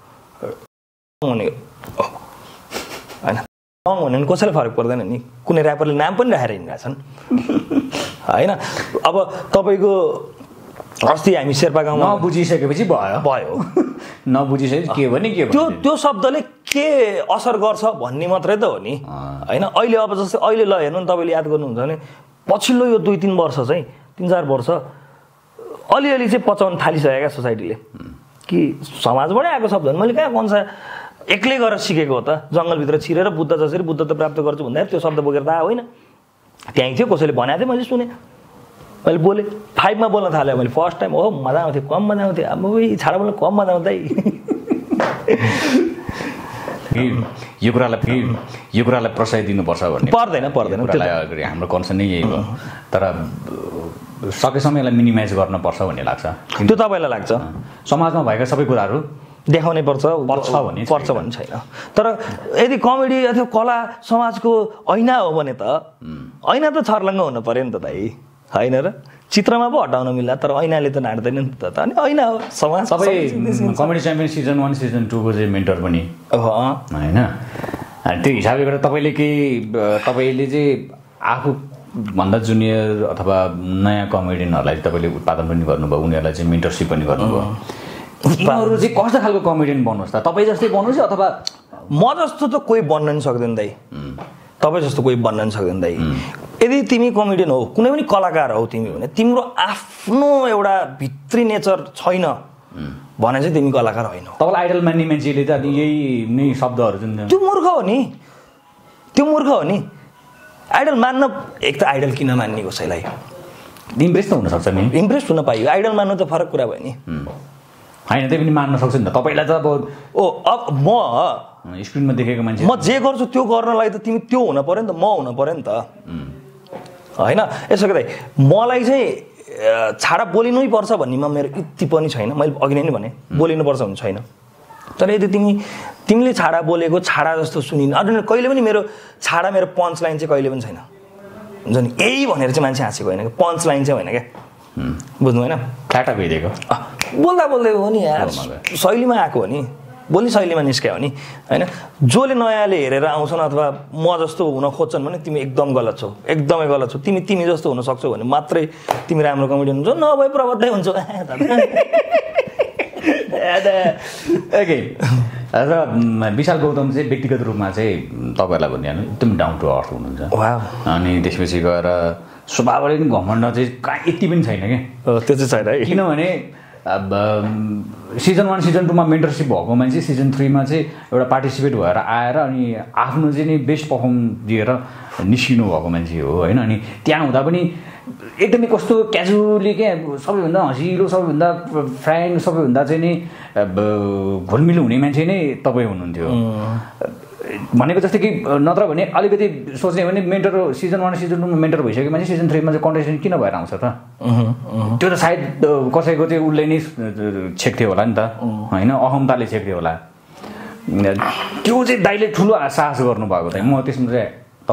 भनेको होइन रङ भन्यो भने कसैलाई फरक पर्दैन नि कुनै ऱ्यापरले नाम पनि राखेर हिँडिरहेको छन् होइन अब तपाईँको अस्ति हामी शेर्पा गाउँमा नबुझिसकेपछि भयो नबुझिसकेपछि के भने के त्यो शब्दले के असर गर्छ भन्ने मात्रै त हो नि होइन अहिले अब जस्तै अहिले ल हेर्नु नि तपाईँले याद गर्नुहुन्छ भने पछिल्लो यो 2-3 वर्ष चाहिँ 3-4 वर्ष अलिअलि चाहिँ पचाउन थालिसकेका सोसाइटीले कि समाजबाटै आएको शब्द मैले कहाँ कन्सा एक्लै गरेर सिकेको हो त जङ्गलभित्र छिरेर बुद्ध जसरी बुद्धत्व प्राप्त गर्छु भन्दाखेरि त्यो शब्द बोकेर त होइन त्यहीँ थियो कसैले भनेको थियो मैले सुने मैले बोलेँ 5 मा बोल्न थालेँ मैले फर्स्ट टाइम हो मजा आउँथ्यो कम मजा आउँथ्यो अब छाडा बोल्न कम मजा आउँदै यो कुरालाई प्रशय दिनुपर्छ भन्ने पर्दैन हाम्रो कन्सर्न नै यही हो तर सकेसम्म यसलाई मिनिमाइज गर्नुपर्छ भन्ने लाग्छ त्यो तपाईँलाई लाग्छ समाजमा भएका सबै कुराहरू देखाउनै पर्छ भन्ने छैन तर यदि कमेडी अथवा कला समाजको ऐना हो भने त ऐना त छर्लङ्ग हुनु पर्यो नि त भाइ होइन र चित्रमा पो हटाउन मिल्ला तर ऐनाले त नाट्दैन नि त अनि ऐना हो समाज सबै कमेडी च्याम्पियन सिजन 1 सिजन 2 को चाहिँ मेन्टर पनि होइन त्यो हिसाबले गर्दा तपाईँले चाहिँ आफू भन्दा जुनियर अथवा नयाँ कमेडियनहरूलाई तपाईँले उत्पादन पनि गर्नुभयो उनीहरूलाई चाहिँ मेन्टरसिप पनि गर्नुभयो उनीहरू चाहिँ कस्तो खालको कमेडियन बन्नुहोस् त तपाईँ जस्तै बन्नुहोस् अथवा म जस्तो त कोही बन्न नि सक्दैन दाइ तपाईँ जस्तो कोही बन्न नि सक्दैन दाइ यदि तिमी कमेडियन हो कुनै पनि कलाकार हौ तिमी भने तिम्रो आफ्नो एउटा भित्री नेचर छैन भने चाहिँ तिमी कलाकार होइनौ तपाईँलाई आइडल मान्ने मान्छेले त यही नै शब्दहरू जुन त्यो मूर्ख हो नि आइडल मान्न एक त आइडल किन मान्ने कसैलाई इम्प्रेस त हुनसक्छ नि इम्प्रेस हुन पाइयो आइडल मान्नु त फरक कुरा भयो नि होइन त्यही पनि मान्न सक्छ नि त तपाईँलाई त अब म स्क्रिनमा देखेको मान्छे म जे गर्छु त्यो गर्नलाई त तिमी त्यो हुन पर्यो नि त म हुन पर्यो नि त होइन यसो गर्दै मलाई चाहिँ छाडा बोलिनै पर्छ भन्नेमा मेरो यति पनि छैन मैले अघि नै भने बोलिनुपर्छ भन्ने छैन तर यदि तिमीले छाडा बोलेको छाडा जस्तो सुनिन अझ कहिले पनि मेरो पन्च लाइन चाहिँ कहिले पनि छैन हुन्छ नि यही भनेर चाहिँ मान्छे हाँसेको होइन पन्च लाइन चाहिँ होइन क्या बुझ्नु होइन टाटा भइदिएको बोल्दा हो नि यार शैलीमा आएको हो नि बोल्ने शैलीमा निस्क्यो हो नि होइन जसले नयाँले हेरेर आउँछन् अथवा म जस्तो हुन खोज्छन् भने तिमी एकदम गलत छौ एकदमै गलत छौ तिमी जस्तो हुन सक्छौ भने मात्रै तिमी राम्रो कमेडियन हुन्छौ नभए प्रबद्धै हुन्छौ ओके र विशाल गौतम चाहिँ व्यक्तिगत रूपमा चाहिँ तपाईँहरूलाई भनिहाल्नु एकदम डाउन टु अर्थ हुनुहुन्छ अनि त्यसपछि गएर स्वभावले पनि घमण्ड चाहिँ कहाँ यति पनि छैन क्या त्यो चाहिँ छैन है किनभने सिजन 1 सिजन 2 मा मेन्टरसिप भएको मान्छे सिजन 3 मा चाहिँ एउटा पार्टिसिपेट भएर आएर अनि आफ्नो चाहिँ नि बेस्ट पर्फर्म दिएर निस्किनु भएको मान्छे हो होइन अनि त्यहाँ हुँदा पनि एकदमै कस्तो क्याजुअली क्या सबैभन्दा हँसिलो सबैभन्दा फ्र्याङ्क सबैभन्दा चाहिँ नि घुलमिल हुने मान्छे नै तपाईँ हुनुहुन्थ्यो भनेको जस्तै कि नत्र भने अलिकति सोच्ने भने मेन्टर सिजन 1 सिजन 2 मा मेन्टर भइसक्यो भने सिजन 3 मा चाहिँ कन्टेस्टेन्ट किन भएर आउँछ त त्यो त सायद कसैको चाहिँ उसले नै छेक्थ्यो होला नि त होइन अहमताले छेक्थ्यो होला त्यो चाहिँ दाइले ठुलो साहस गर्नुभएको चाहिँ म त्यसमा चाहिँ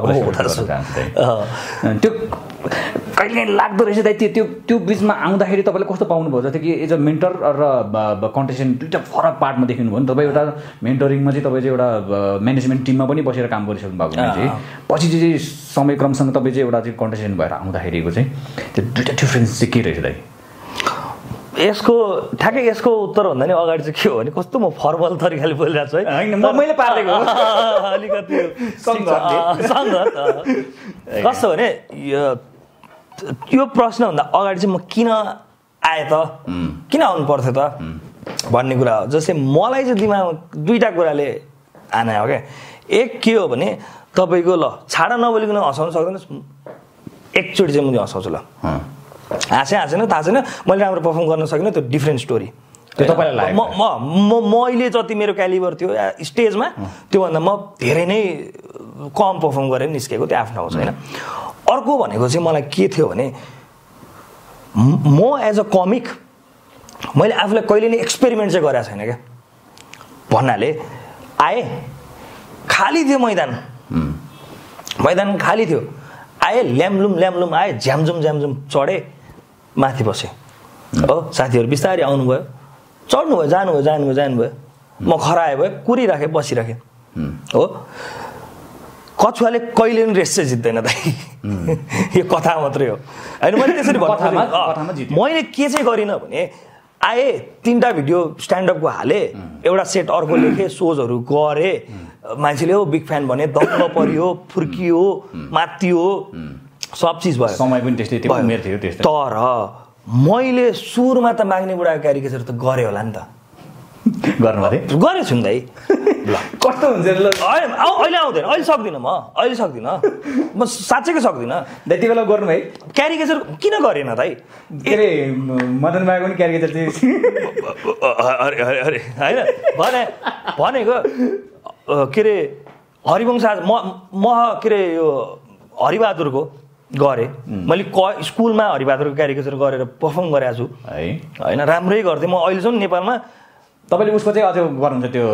तपाईँलाई त्यो कहिले लाग्दो रहेछ दाइ त्यो बिचमा आउँदाखेरि तपाईँले कस्तो पाउनुभयो जस्तै कि एज अ मेन्टर र कन्टेस्टेन्ट दुईवटा फरक पार्टमा देखिनुभयो नि तपाईँ एउटा मेन्टरिङमा चाहिँ तपाईँ चाहिँ एउटा म्यानेजमेन्ट टिममा पनि बसेर काम गरिसक्नु भएको मान्छे पछि चाहिँ समयक्रमसँग तपाईँ चाहिँ एउटा चाहिँ कन्टेस्टेन्ट भएर आउँदाखेरिको चाहिँ त्यो दुईवटा डिफ्रेन्स चाहिँ के रहेछ दाइ यसको ठ्याक्कै यसको उत्तर भन्दा नि अगाडि चाहिँ के हो भने कस्तो म फर्मल तरिकाले बोलिरहेको छु है होइन मैले पारेको अलिकति सङ्गत कस्तो भने यो प्रश्नभन्दा अगाडि चाहिँ म किन आएँ त किन आउनु पर्थ्यो त भन्ने कुरा हो जस्तै मलाई चाहिँ दिमागमा दुईवटा कुराले आने हो क्या एक के हो भने तपाईँको ल छाडा नबोलिकन हँसाउनु सक्दैनस् एकचोटि चाहिँ मैले हँसाउँछु ल हाँसेन थाहा छैन मैले राम्रो पर्फर्म गर्न सकिनँ त्यो डिफ्रेन्ट स्टोरी त्यो तपाईँलाई मैले जति मेरो क्यालिबर थियो स्टेजमा त्योभन्दा म धेरै नै कम पर्फर्म गरेर निस्केको त्यो आफ्नो ठाउँ छ होइन अर्को भनेको चाहिँ मलाई के थियो भने म एज अ कमिक मैले आफूलाई कहिले नै एक्सपेरिमेन्ट चाहिँ गरेको छैन क्या भन्नाले आएँ खाली थियो मैदान खाली थियो आएँ ल्यामलुम आएँ झ्यामझुम चढेँ माथि बसेँ हो साथीहरू बिस्तारै आउनुभयो चढ्नुभयो जानुभयो म खराए भयो कुरिराखेँ बसिराखेँ हो कछुवाले कहिले पनि रेस चाहिँ जित्दैन दाइ यो कथा मात्रै हो होइन मैले त्यसरी मैले के चाहिँ गरिनँ भने आएँ 3टा भिडियो स्ट्यान्डअपको हालेँ एउटा सेट अर्को लेखेँ सोजहरू गरेँ मान्छेले हो बिग फ्यान भने दङ्ग परियो फुर्कियो मात्तियो सब चिज भयो समय पनि त्यस्तै थियो उमेर थियो त्यस्तै तर मैले सुरुमा त माग्ने बुढाको क्यारिकेचर त गरेँ होला नि त गरेछु नि दाइ ल कस्तो हुन्छ अहिले आउँदैन अहिले सक्दिनँ म साँच्चैकै सक्दिनँ त्यति बेला गर्नु भाइ क्यारिकेचर किन गरेन दाइ के अरे मदन बाबुको पनि क्यारिकेचर चाहिँ अरे होइन भनेको के अरे हरिवंश म के अरे यो हरिबहादुरको गरेँ मैले स्कुलमा हरिबहादुरको क्यारिकेचर गरेर पर्फर्म गरेको छु है होइन राम्रै गर्थेँ म अहिलेसम्म नेपालमा तपाईँले उसको चाहिँ अझ गर्नुहुन्छ त्यो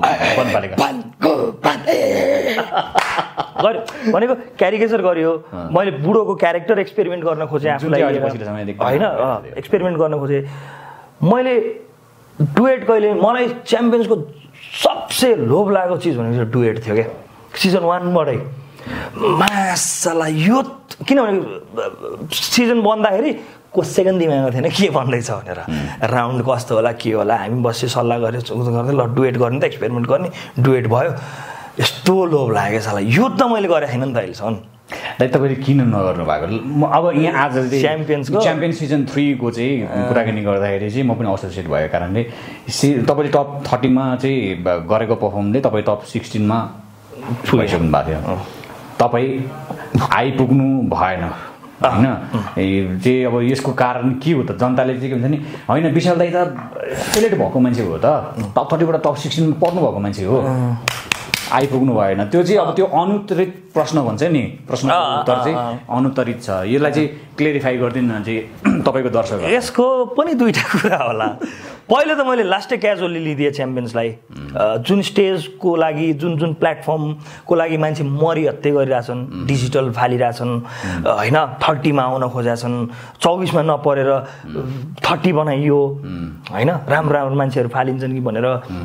गर्यो भनेको क्यारिकेचर गर्यो मैले बुढोको क्यारेक्टर एक्सपेरिमेन्ट गर्न खोजेँ आफूलाई होइन एक्सपेरिमेन्ट गर्न खोजेँ मैले डुएट कहिले मलाई च्याम्पियन्सको सबसे लोभ लागेको चिज भनेको डुएट थियो क्या सिजन 1 बाटै मासला यो किनभने सिजन बन्दाखेरि कसैको दिमागमा थिएन के भन्दैछ भनेर राउन्ड कस्तो होला के होला हामी बसेर सल्लाह गरेर गर्दै ल डुएट गर्ने त एक्सपेरिमेन्ट गर्ने डुएट भयो यस्तो लोभ लाग्यो साला यो त मैले गरेको छैन नि त अहिलेसम्म दाइ तपाईँले किन नगर्नु भएको अब यहाँ आज च्याम्पियन सिजन 3 को चाहिँ कुराकानी गर्दाखेरि चाहिँ म पनि एसोसिएट भएको कारणले तपाईँले टप 30 मा चाहिँ गरेको पर्फर्मले तपाईँ टप 16 मा पुगिसक्नु भएको थियो तपाईँ आइपुग्नु भएन होइन चाहिँ अब यसको कारण के हो त जनताले चाहिँ के भन्छ नि होइन विशाल दाइ त सेलेक्ट भएको मान्छे हो त टप 30 बाट टप 16 मा पर्नु भएको मान्छे हो आइपुग्नु भएन त्यो चाहिँ अब त्यो अनुत्तरित प्रश्न भन्छ नि प्रश्नको उत्तर चाहिँ अनुत्तरित छ यसलाई चाहिँ क्लेरिफाई गरिदिनु चाहिँ तपाईँको दर्शक यसको पनि दुईटा कुरा होला पहिलो त मैले लास्टै क्याजुअली लिदिएँ च्याम्पियन्सलाई जुन स्टेजको लागि जुन प्लेटफर्मको लागि मान्छे मरिहत्ते गरिरहेछन् डिजिटल फालिरहेछन् होइन 30 मा आउन खोजेछन् 24 मा नपरेर 30 बनाइयो होइन राम्रो मान्छेहरू फालिन्छन् कि भनेर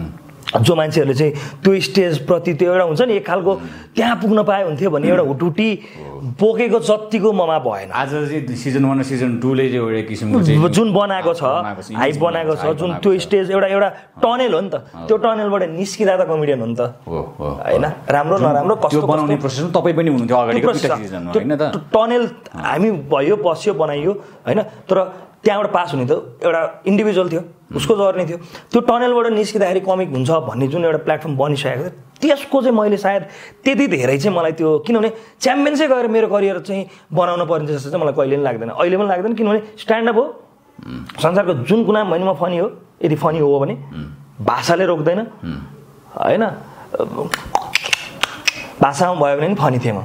जो मान्छेहरूले चाहिँ त्यो स्टेजप्रति त्यो एउटा हुन्छ नि एक खालको त्यहाँ पुग्न पाए हुन्थ्यो भन्ने एउटा हुटुटी बोकेको जतिको ममा भएन। आज चाहिँ सिजन 1 र सिजन 2 ले चाहिँ एउटा किसिमको चाहिँ जुन बनाएको छ हाइप बनाएको छ जुन त्यो स्टेज एउटा टनेल हो नि त, त्यो टनेलबाट निस्किँदा त कमेडियन हो नि त होइन। राम्रो नराम्रो कस्तो बनाउने प्रोसेसमा तपाईँ पनि हुनुहुन्थ्यो अगाडिको सिजनमा होइन त। टनेल हामी भयो बस्यो बनाइयो होइन, तर त्यहाँबाट पास हुने त एउटा इन्डिभिजुअल थियो, उसको जर्नी थियो। त्यो टनेलबाट निस्किँदाखेरि कमिक हुन्छ भन्ने जुन एउटा प्लेटफर्म बनिसकेको थियो त्यसको चाहिँ मैले सायद त्यति धेरै चाहिँ मलाई त्यो, किनभने च्याम्पियन्सै गएर मेरो करियर चाहिँ बनाउन पर्ने जस्तो चाहिँ मलाई कहिले पनि लाग्दैन, अहिले पनि लाग्दैन। किनभने स्ट्यान्डअप हो, संसारको जुन कुनामा भने म फनी हो, यदि फनी हो भने भाषाले रोक्दैन होइन। भाषामा भयो भने पनि फनी थिएँ म,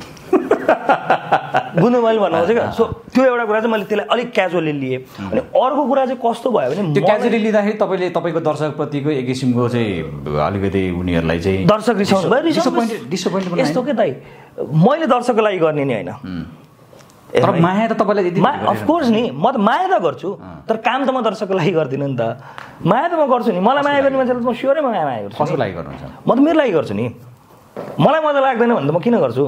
बुझ्नु मैले भन्नु खोजेँ क्या। सो त्यो एउटा कुरा चाहिँ मैले त्यसलाई अलिक क्याजुअली लिएँ। अनि अर्को कुरा चाहिँ कस्तो भयो भने त्यो क्याजुअली लिँदाखेरि तपाईँले तपाईँको दर्शकप्रतिको एक किसिमको चाहिँ अलिकति उनीहरूलाई चाहिँ दर्शक रिसाउनु भयो, डिसपोइन्ट यस्तो के दाइ, मैले दर्शकको लागि गर्ने नि होइन। तर माया त तपाईँलाई अफकोर्स नि, म त माया त गर्छु, तर काम त म दर्शकको लागि गर्दिनँ नि त। माया त म गर्छु नि, मलाई माया गर्ने मान्छेलाई त म स्योरै माया गर्छु। कसको लागि गर्नुहुन्छ? म त मेरो लागि गर्छु नि, मलाई मजा लाग्दैन भने त म किन गर्छु।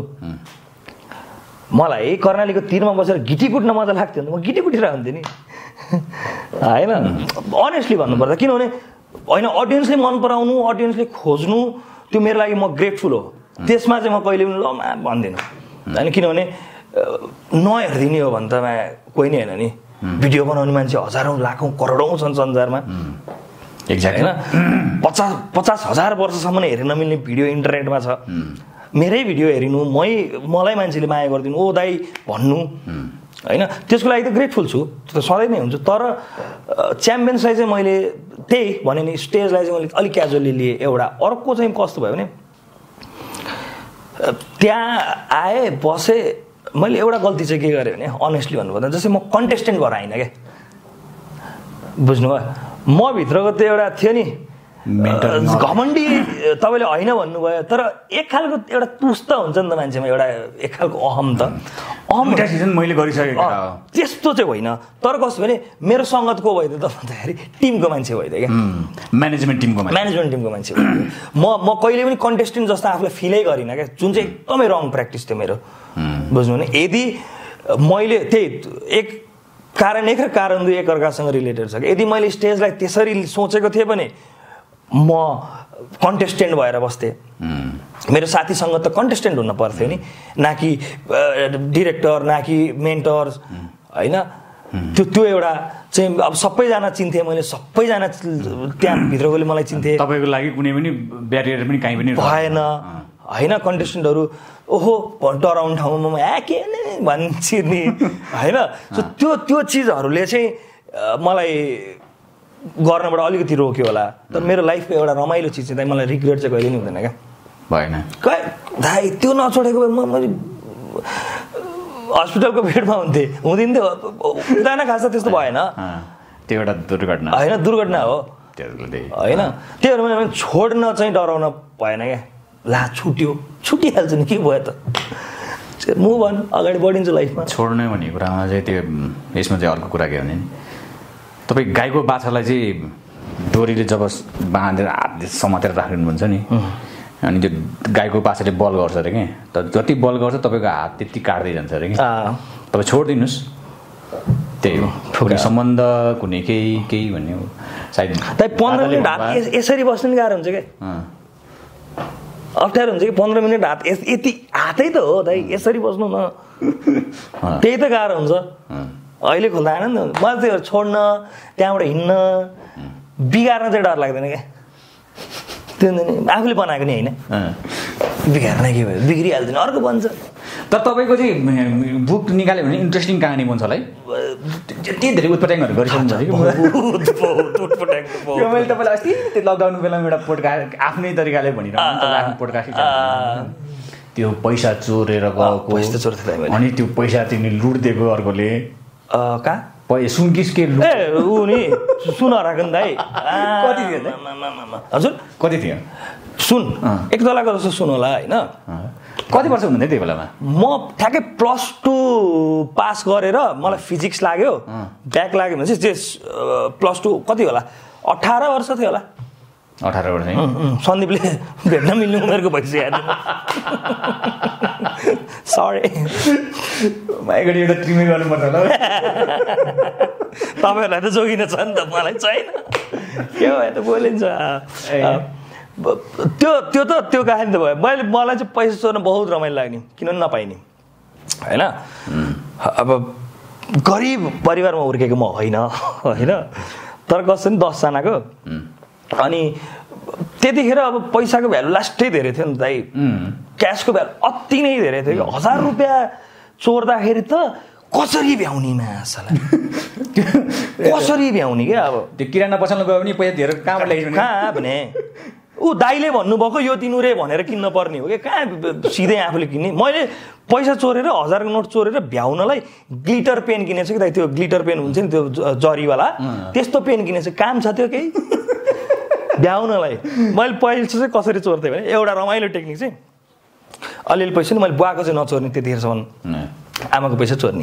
मलाई कर्णालीको तिरमा बसेर गिटी कुट्न मजा लाग्थ्यो भने म गिटी कुटिरहेको हुन्थेँ नि होइन। अनेस्टली भन्नुपर्दा, किनभने होइन अडियन्सले मन पराउनु, अडियन्सले खोज्नु, त्यो मेरो लागि म ग्रेटफुल हो। त्यसमा चाहिँ म कहिले पनि ल भन्दिनँ होइन, किनभने नहेरिदिने हो भने त कोही नै होइन नि। भिडियो बनाउने मान्छे हजारौँ लाखौँ करोडौँ छन् संसारमा एक्ज्याक्ट होइन। 50,000 वर्षसम्म हेर्न नमिल्ने भिडियो इन्टरनेटमा छ। मेरै भिडियो हेरिनु, मलाई मान्छेले माया गरिदिनु, ओ दाइ भन्नु होइन, त्यसको लागि त ग्रेटफुल छु, त्यो त सधैँ नै हुन्छु। तर च्याम्पियन्सलाई चाहिँ मैले त्यही भने नि, स्टेजलाई चाहिँ मैले अलिक क्याजुअली लिएँ। एउटा अर्को चाहिँ कस्तो भयो भने त्यहाँ आएँ बसेँ, मैले एउटा गल्ती चाहिँ के गरेँ भने अनेस्टली भन्नुपर्दा जस्तै म कन्टेस्टेन्ट भएर आइनँ क्या, बुझ्नुभयो। म भित्रको त्यो एउटा थियो नि घमण्डी, तपाईँले होइन भन्नुभयो, तर एक खालको एउटा तुस्त हुन्छ नि त मान्छेमा, एउटा एक खालको अहम त अहम सिजन मैले गरिसकेको त्यस्तो चाहिँ होइन। तर कस्तो भने मेरो सङ्गत को भइदियो त भन्दाखेरि टिमको मान्छे भइदियो क्या, म्यानेजमेन्ट टिमको मान्छे भइदियो। म कहिले पनि कन्टेस्टेन्ट जस्तो आफूलाई फिलै गरिनँ क्या, जुन चाहिँ एकदमै रङ प्र्याक्टिस थियो मेरो, बुझ्नु भने। यदि मैले त्यही एक कारण 1 र कारण 2 एकअर्कासँग रिलेटेड छ। यदि मैले स्टेजलाई त्यसरी सोचेको थिएँ भने म कन्टेस्टेन्ट भएर बस्थेँ, मेरो साथीसँग त कन्टेस्टेन्ट हुन पर्थ्यो नि, न कि डिरेक्टर, न कि मेन्टर्स होइन। त्यो एउटा चाहिँ अब सबैजना चिन्थेँ मैले, सबैजना त्यहाँ भित्रकोले मलाई चिन्थे। तपाईँको लागि कुनै पनि ब्यारियर पनि कहीँ पनि भएन होइन। कन्टेस्टेन्टहरू ओहो डराउने ठाउँमा के भन्छ नि होइन। सो त्यो चिजहरूले चाहिँ मलाई गर्नबाट अलिकति रोक्यो होला। तर मेरो लाइफको एउटा रमाइलो चिज चाहिँ मलाई रिग्रेट चाहिँ कहिले नि हुँदैन क्या, भएन भाइ। त्यो नछोडेको भए म हस्पिटलको बेडमा हुँदिन्थ्यो, हुँदैन खास त्यस्तो भएन। त्यो एउटा दुर्घटना होइन, दुर्घटना हो होइन। त्योहरू मैले छोड्न चाहिँ डराउन भएन क्या, ला छुटिहाल्छु नि, के भयो त, मुभ अन, अगाडि बढिन्छु लाइफमा। छोड्ने भन्ने कुरामा चाहिँ त्यो यसमा चाहिँ अर्को कुरा के भने नि, तपाईँ गाईको बाछालाई चाहिँ डोरीले जब बाँधेर हातले समातेर राख्नुहुन्छ नि, अनि त्यो गाईको बाछाले बल गर्छ अरे क्या, तर जति बल गर्छ तपाईँको हात त्यति काट्दै जान्छ अरे कि। तपाईँ छोडिदिनुहोस्, त्यही हो कुनै सम्बन्ध, कुनै केही भन्ने हो सायद। 15 मिनट हात यसरी बस्नु नि गाह्रो हुन्छ क्या, अप्ठ्यारो हुन्छ कि 15 मिनट हात यति हातै त हो दाइ, यसरी बस्नु न, त्यही त गाह्रो हुन्छ। अहिले खोल्दा आएन नि त, मलाई त्यो छोड्न, त्यहाँबाट हिँड्न, बिगार्न चाहिँ डर लाग्दैन क्या। त्यो आफूले बनाएको नि होइन, बिगार्न के भयो, बिग्रिहाल्दैन, अर्को बन्छ। तर तपाईँको चाहिँ बुक निकाल्यो भने इन्ट्रेस्टिङ कहानी बन्छ होला है, त्यति धेरै उत्पट्याङहरू गरिसक्नु छ कि। मैले तपाईँलाई अस्ति त्यो लकडाउन बेलामा एउटा पोडकास्ट आफ्नै तरिकाले भनिरहेको आफ्नो पोडकास्ट, त्यो पैसा चोरेर गएको, पैसा चोर्दै अनि त्यो पैसा चाहिँ लुटिदिएको अर्कोले, कहाँ सुनकिस के ऊ नि सुन हराएको नि दाइ। कति थियो हजुर, कति थियो सुन? 1 तोलाको जस्तो सुन होला होइन। कति वर्ष हुनुहुन्थ्यो त्यही बेलामा? म ठ्याक्कै +2 पास गरेर मलाई फिजिक्स लाग्यो, ब्याक लाग्यो भने चाहिँ +2 कति होला, 18 वर्ष थियो होला। 18 वर्ष सन्दीपले भेट्न मिल्ने उमेरको भइसक्यो सरी माइगडी एउटा ट्रिमै गर्नुपर्छ होला तपाईँहरूलाई त जोगिन छ नि त मलाई छैन के भयो त बोलिन्छ त्यो कहानी त भयो मलाई चाहिँ पैसा चोर्न बहुत रमाइलो लाग्ने किनभने नपाइने होइन अब गरिब परिवारमा हुर्केको म होइन तर कसरी 10जनाको अनि त्यतिखेर अब पैसाको भ्यालु लास्टै धेरै थियो नि दाइ क्यासको भ्यालु अति नै धेरै थियो 1000 रुपियाँ चोर्दाखेरि त कसरी भ्याउने मासलाई कसरी भ्याउने क्या अब त्यो किराना पसलमा गयो भने पैसा धेरै कहाँबाट ल्याइस् कहाँ भने ऊ दाइले भन्नुभएको यो दिनु रे भनेर किन्न पर्ने हो कि कहाँ सिधै आफूले किन्ने मैले पैसा चोरेर 1000 को नोट चोरेर भ्याउनलाई ग्लिटर पेन किनेछु कि दाइ त्यो ग्लिटर पेन हुन्छ नि त्यो जरीवाला त्यस्तो पेन किनेछु काम छ त्यो केही भ्याउनलाई मैले पैसा चाहिँ कसरी चोर्थेँ भने एउटा रमाइलो टेक्निक चाहिँ अलिअलि पैसा नि मैले बुवाको चाहिँ नचोर्ने त्यतिखेरसम्म आमाको पैसा चोर्ने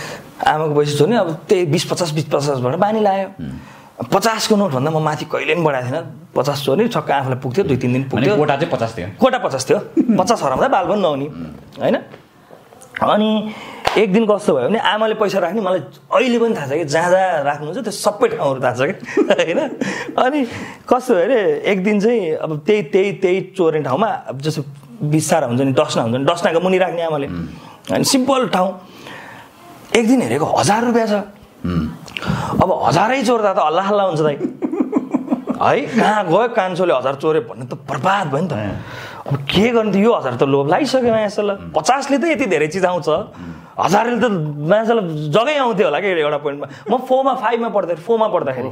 अब त्यही 20-50 बानी लाग्यो 50 को नोट भन्दा म माथि कहिले पनि बढाएको थिएन 50 चोर्ने छक्क आफूलाई पुग्थ्यो 2-3 दिन पुग्थ्यो कोटा चाहिँ 50 थियो कोटा 50 थियो 50 हराउँदा बाल पनि नहुने होइन अनि एक दिन कस्तो भयो भने आमाले पैसा राख्ने मलाई अहिले पनि थाहा छ कि जहाँ जहाँ राख्नुहुन्छ त्यो सबै ठाउँहरू थाहा छ कि होइन अनि कस्तो भयो अरे एक दिन चाहिँ अब त्यही चोर्ने ठाउँमा जस्तो बिस्तारा हुन्छ नि डस्ना हुन्छ नि डस्नाको मुनि राख्ने आमाले अनि सिम्पल ठाउँ एक दिन हेरेको 1000 रुपियाँ छ अब 1000 चोर्दा त हल्ला हल्ला हुन्छ दाइ है कहाँ गयो कान्छोले 1000 चोर्यो भन्ने त बर्बाद भयो नि त अब के गर्ने त यो 1000 त लोभ लागिसक्यो मान्छेलाई 50 ले त यति धेरै चिज आउँछ 1000 ले त मान्छेलाई जग्गै आउँथ्यो होला कि एउटा पोइन्टमा म 4 मा 5 मा पढ्दाखेरि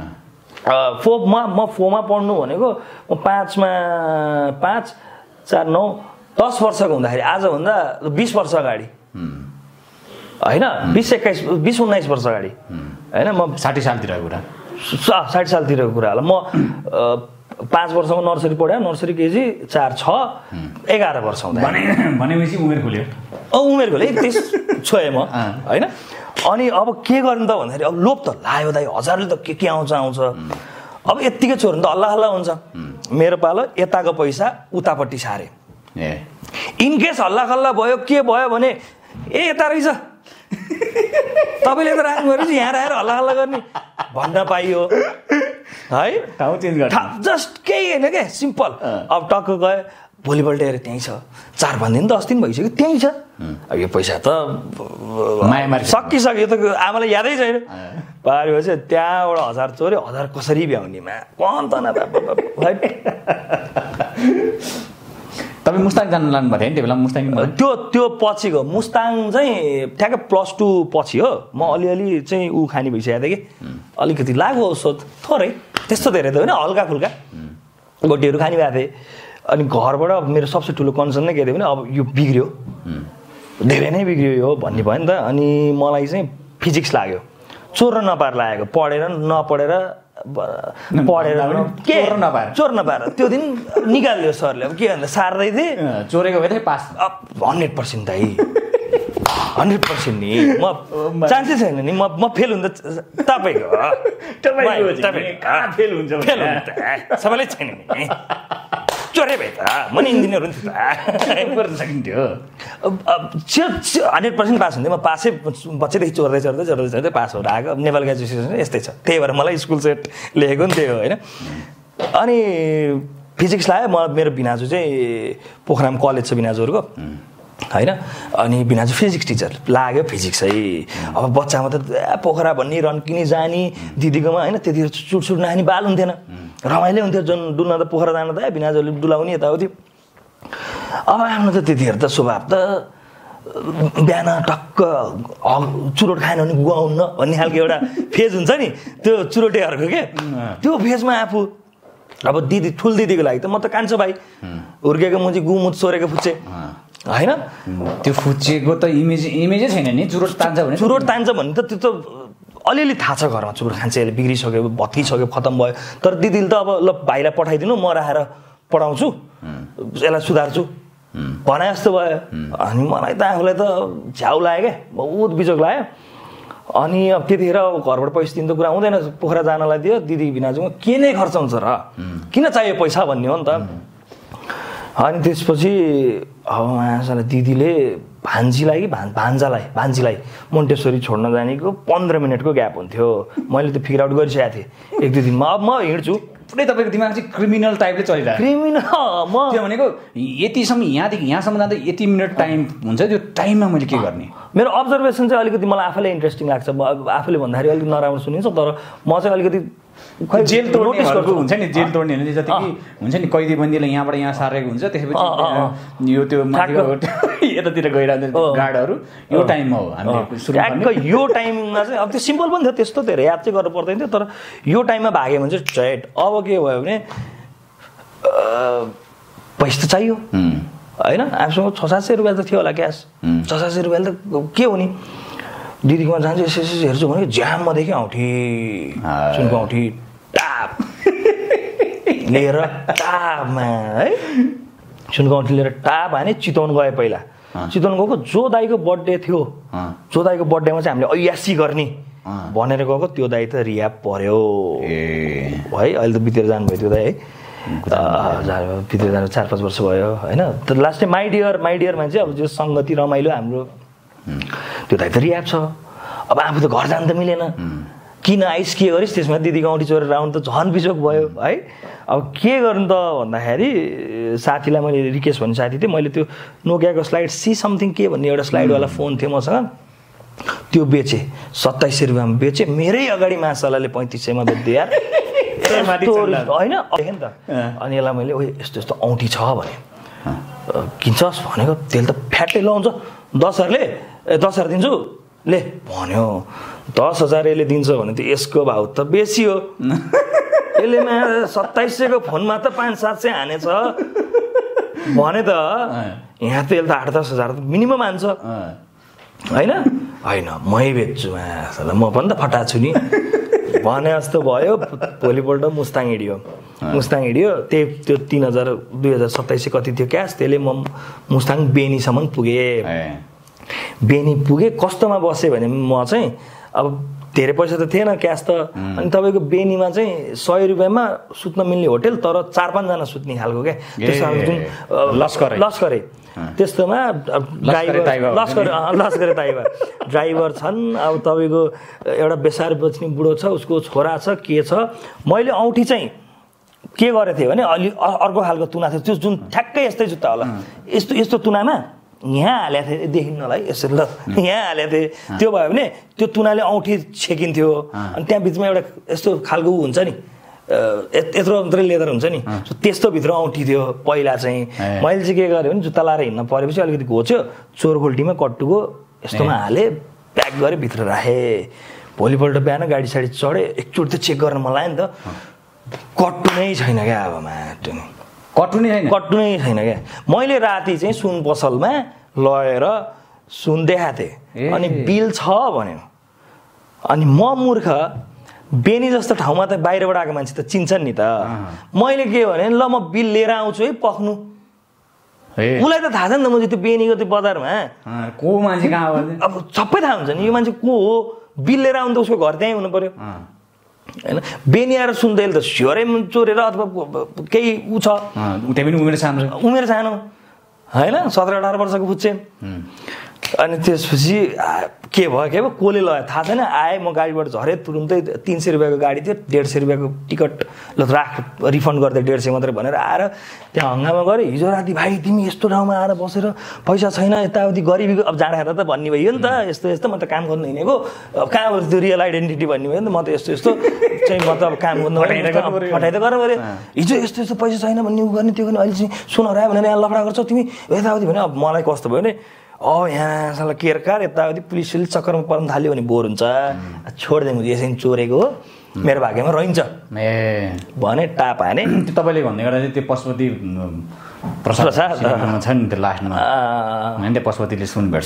4 मा पढ्नु भनेको म 5 मा 5 4 9 10 वर्षको हुँदाखेरि आजभन्दा 20 वर्ष अगाडि होइन 20-19 वर्ष अगाडि होइन म 60 सालतिरको कुरा 60 सालतिरको कुरा होला म 5 वर्षमा नर्सरी पढ्यो नर्सरी केजी 4 6 11 वर्ष हुँदा भनेपछि उमेर खोल्यो उमेर खोल्यो 31 छोएँ म होइन अनि अब के गर्नु त भन्दाखेरि अब लोभ त लाग्यो दाइ 1000 ले त के आउँछ अब यत्तिकै चोर्नु त हल्ला हल्ला हुन्छ मेरो पालो यताको पैसा उतापट्टि सारे इनकेस हल्ला खल्ला भयो के भयो भने यता रहेछ तपाईँले त राख्नु रहेछ यहाँ राखेर हल्ला हल्ला गर्ने भन्न पाइयो है ठाउँ चेन्ज गर्छ जस्ट केही होइन क्या सिम्पल अब टक्क गयो भोलिपल्ट हेरेर त्यहीँ छ 4-5 दिन 10 दिन भइसक्यो त्यहीँ छ अब यो पैसा त सकिसक्यो त आमालाई यादै छैन पारेपछि त्यहाँबाट 1000 चोर्यो 1000 कसरी भ्याउनेमा कन त न तपाईँ मुस्ताङ जानु लानुभएको थियो नि त्यो बेला मुस्ताङ त्यो पछिको मुस्ताङ चाहिँ ठ्याक्कै +2 पछि हो म अलिअलि चाहिँ ऊ खाने भइसकेको थिएँ कि अलिकति लाग्यो औषध थोरै त्यस्तो धेरै त होइन हल्का फुल्का गोटीहरू खाने भएको थिएँ अनि घरबाट मेरो सबसे ठुलो कन्सर्न नै के थियो भने अब यो बिग्रियो धेरै नै बिग्रियो यो भन्ने भयो नि त अनि मलाई चाहिँ फिजिक्स लाग्यो चोर्न नपाएर लागेको पढेर नपढेर चोर नपाएर त्यो दिन निकाल्यो सरले अब के भन्दा सार्दै थिएँ चोरेको भए पास 100% दाइ 100% नि म चान्सै छैन नि म फेल हुँदा तपाईँको फेल हुन्छ सबैलाई छैन नि चोरे भए त म नि इन्जिनियर हुन्थ्यो गर्न सकिन्थ्यो 100% पास हुन्थ्यो म पासै बच्चैदेखि चोर्दै पास भएर आएको नेपाल ग्रेजुएसन यस्तै छ त्यही भएर मलाई स्कुल सेट लेखेको नि त्यही हो होइन अनि फिजिक्स लाग्यो मेरो बिनाजु चाहिँ पोखराम कलेज छ बिनाजुहरूको होइन अनि बिनाजु फिजिक्स टिचर लाग्यो फिजिक्स है अब बच्चामा त पोखरा भन्ने रन्किनी जाने दिदीकोमा होइन त्यतिखेर चुटचुट नखाने बाल हुन्थेन रमाइलो हुन्थ्यो जुन डुल्न त पोखरा जान त बिनाजुले डुलाउने यताउति अब आफ्नो त त्यतिखेर त स्वभाव त बिहान टक्क चुरोट खाएन भने गुवाउन्न भन्ने खालको एउटा फेज हुन्छ नि त्यो चुरोटेहरूको के त्यो फेजमा आफू अब दिदी ठुल दिदीको लागि त म त कान्छो भाइ हुर्केको मुजी गुमुत सोरेको फुच्चे होइन त्यो फुच्चेको त इमेजै छैन नि चुरोट तान्छ भने त त्यो त अलिअलि थाहा छ घरमा चुरोट खान्छ यसले बिग्रिसक्यो भत्किसक्यो खतम भयो तर दिदीले त अब ल भाइलाई पठाइदिनु म राखेर पढाउँछु यसलाई सुधार्छु भने जस्तो भयो अनि मलाई त आफूलाई त झ्याउ लाग्यो क्या बहुत बिजोग लाग्यो अनि अब त्यतिखेर घरबाट पैसा दिनु त कुरा हुँदैन, पोखरा जानलाई दियो, दिदी बिनाजुमा के नै खर्च हुन्छ र, किन चाहियो पैसा भन्ने हो नि त। अनि त्यसपछि अब मान्छेलाई दिदीले भान्जीलाई कि भान्जीलाई मोन्टेसरी छोड्न जानेको 15 मिनटको ग्याप हुन्थ्यो। मैले त फिगर आउट गरिसकेको थिएँ 1-2 दिनमा, अब म हिँड्छु। पुरै तपाईँको दिमाग चाहिँ क्रिमिनल टाइपले चलिरहेको, क्रिमिनल म त्यो भनेको यतिसम्म यहाँदेखि यहाँसम्म जाँदा यति मिनट टाइम हुन्छ, त्यो टाइममा मैले के गर्ने। मेरो अब्जर्भेसन चाहिँ अलिकति मलाई आफैलाई इन्ट्रेस्टिङ लाग्छ। आफूले भन्दाखेरि अलिकति नराम्रो सुनिन्छ, तर म चाहिँ अलिकति जेल तोड्नेहरूको हुन्छ नि, जेल तोड्नेहरूले जति कि हुन्छ नि कैदी बन्दीले यहाँबाट यहाँ सारेको हुन्छ, त्यसपछि यो त्यो यतातिर गइरहन्छ गार्डहरू, यो टाइममा हो हामीले सुरु गर्ने। यो टाइममा चाहिँ अब त्यो सिम्पल पनि थियो, त्यस्तो धेरै याद चाहिँ गर्नु पर्दैन थियो, तर यो टाइममा भाग्यो भने चाहिँ चैट। अब के भयो भने पैसा त चाहियो होइन, हामीसँग 600-700 रुपियाँ त थियो होला क्यास। 600-700 रुपियाँ त के हो नि, दिदीकोमा जान्छु यसो हेर्छु भने ज्याममा देखेँ औँठी, सुनको औँठी टाप लिएर टापमा है, सुनको औँठी लिएर टाप हाने। चितवन गएँ पहिला, चितवन गएको जो दाईको बर्थडे थियो, जो दाईको बर्थडेमा चाहिँ हामीले अयासी गर्ने भनेर गएको, त्यो दाई त रिहाब पर्यो है, अहिले त बितेर जानुभयो त्यो दाई है, बितेर जानु 4-5 वर्ष भयो होइन। तर लास्ट टाइम माई डियर मान्छे अब जो सङ्गति रमाइलो हाम्रो, त्यो दाइ त रिहाब छ। अब आफू त घर जानु त मिलेन, किन आइस के गरिस्, त्यसमा दिदीको औँठी चोरेर आउनु त झन् बिजोक भयो है। अब के गर्नु त भन्दाखेरि साथीलाई मैले रिक्वेस्ट भन्ने साथी थिएँ, मैले त्यो नोकियाको स्लाइड सी समथिङ के भन्ने एउटा स्लाइडवाला फोन थियो मसँग, त्यो बेचेँ 2700 रुपियाँमा बेचेँ। मेरै अगाडि मासलाले 3500मा बेच्दै यार होइन देखेँ नि त। अनि यसलाई मैले ओ यस्तो यस्तो औँठी छ भने किन्छस् भनेको, त्यसले त फ्याटै लाउँछ, 10,000 दिन्छु ले भन्यो। 10,000 यसले दिन्छ भने त यसको भाउ त बेसी हो, यसले 2700को फोनमा त 500-700 हानेछ भने त यहाँ त यसले त 8-10,000 मिनिमम हान्छ होइन। होइन मै बेच्छु म पनि त फटा छु नि भने जस्तो भयो। भोलिपल्ट मुस्ताङ हिँड्यो, त्यही त्यो 2027 कति थियो क्यास, त्यसले म मुस्ताङ बेनीसम्म पुगेँ। बेनी पुगेँ, कस्तोमा बसेँ भने म चाहिँ अब धेरै पैसा त थिएन क्यास त, अनि तपाईँको बेनीमा चाहिँ 100 रुपियाँमा सुत्न मिल्ने होटेल, तर 4-5 जना सुत्ने खालको क्या, त्यस्तो जुन लस्करे त्यस्तोमा लस्करे ताइबा ड्राइभर छन्। अब तपाईँको एउटा बेसार बेच्ने बुढो छ, उसको छोरा छ, के छ। मैले औँठी चाहिँ के गरेको थिएँ भने अलि अर्को खालको तुना थियो, त्यो जुन ठ्याक्कै यस्तै जुत्ता होला, यस्तो तुनामा यहाँ हालेको थिएँ, देखिन्नलाई यसरी ल यहाँ हालेको थिएँ। त्यो भयो भने त्यो तुनाले औँठी छेकिन्थ्यो, अनि त्यहाँ बिचमा एउटा यस्तो खालको हुन्छ नि, यत्रो मात्रै लेदर हुन्छ नि, त्यस्तो भित्र औँठी थियो पहिला चाहिँ। मैले चाहिँ के गरेँ भने जुत्ता लाएर हिँड्न परेपछि अलिकति घोच्यो, चोरखोल्टीमा कट्टुको यस्तोमा हालेँ, प्याक गरेँ, भित्र राखेँ। भोलिपल्ट बिहान गाडी साडी चढेँ, एकचोटि त चेक गर्न मन लाग्यो नि त, कट्टु नै छैन क्या। अब माटो कट्टु नै छैन क्या। मैले राति चाहिँ सुन पसलमा लगेर सुन देखाएको थिएँ, अनि बिल छ भन्यो। अनि म मूर्ख, बेनी जस्तो ठाउँमा त बाहिरबाट आएको मान्छे त चिन्छन् नि त। मैले के भने ल म बिल लिएर आउँछु है पख्नु, उसलाई त थाहा छ नि त म त्यो बेनीको त्यो बजारमा को मान्छे कहाँ हो, अब सबै थाहा हुन्छ नि यो मान्छे को हो। बिल लिएर आउनु त उसको घर त्यहीँ हुनु पर्यो होइन। बेनी आएर सुन्दै त स्योरै चोरेर अथवा केही ऊ छ, उमेर सानो होइन, 17-18 वर्षको बुझ्छे। अनि त्यसपछि के भयो कसले लगायो थाहा छैन, आएँ म गाडीबाट झरेँ, तुरुन्तै 300 रुपियाँको गाडी थियो, 150 रुपियाँको टिकट ल राख, रिफन्ड गरिदिए 150 मात्रै भनेर आएर त्यहाँ हङ्गामा गरेँ। हिजो राति भाइ तिमी यस्तो ठाउँमा आएर बसेर पैसा छैन, यताउति गरिबीको अब जाँदाखेरि त भन्ने भयो नि त, यस्तो म त काम गर्नु हिँडेको, अब कहाँबाट त्यो रियल आइडेन्टिटी भन्ने भयो नि त, म त यस्तो चाहिँ म त अब काम गर्नु पठाइ त गर्नु पऱ्यो। हिजो यस्तो पैसा छैन भन्ने उ गर्ने त्यो गर्ने, अहिले चाहिँ सुनाएर आयो भनेर यहाँ लफडा गर्छौ तिमी यताउति भने। अब मलाई कस्तो भयो भने अब यहाँ साला केरकार यताउति पुलिसले चक्करमा पर्न थाल्यो भने बोर हुन्छ, छोडिदिनु यसरी चोरेको हो, मेरो भाग्यमा रहन्छ भने टाप हाने। तपाईँले भन्ने गर्दा चाहिँ त्यो पशुपति प्रसाद छ नि त्यो लास्टमा होइन, त्यो पशुपतिले सुन भेट्छ,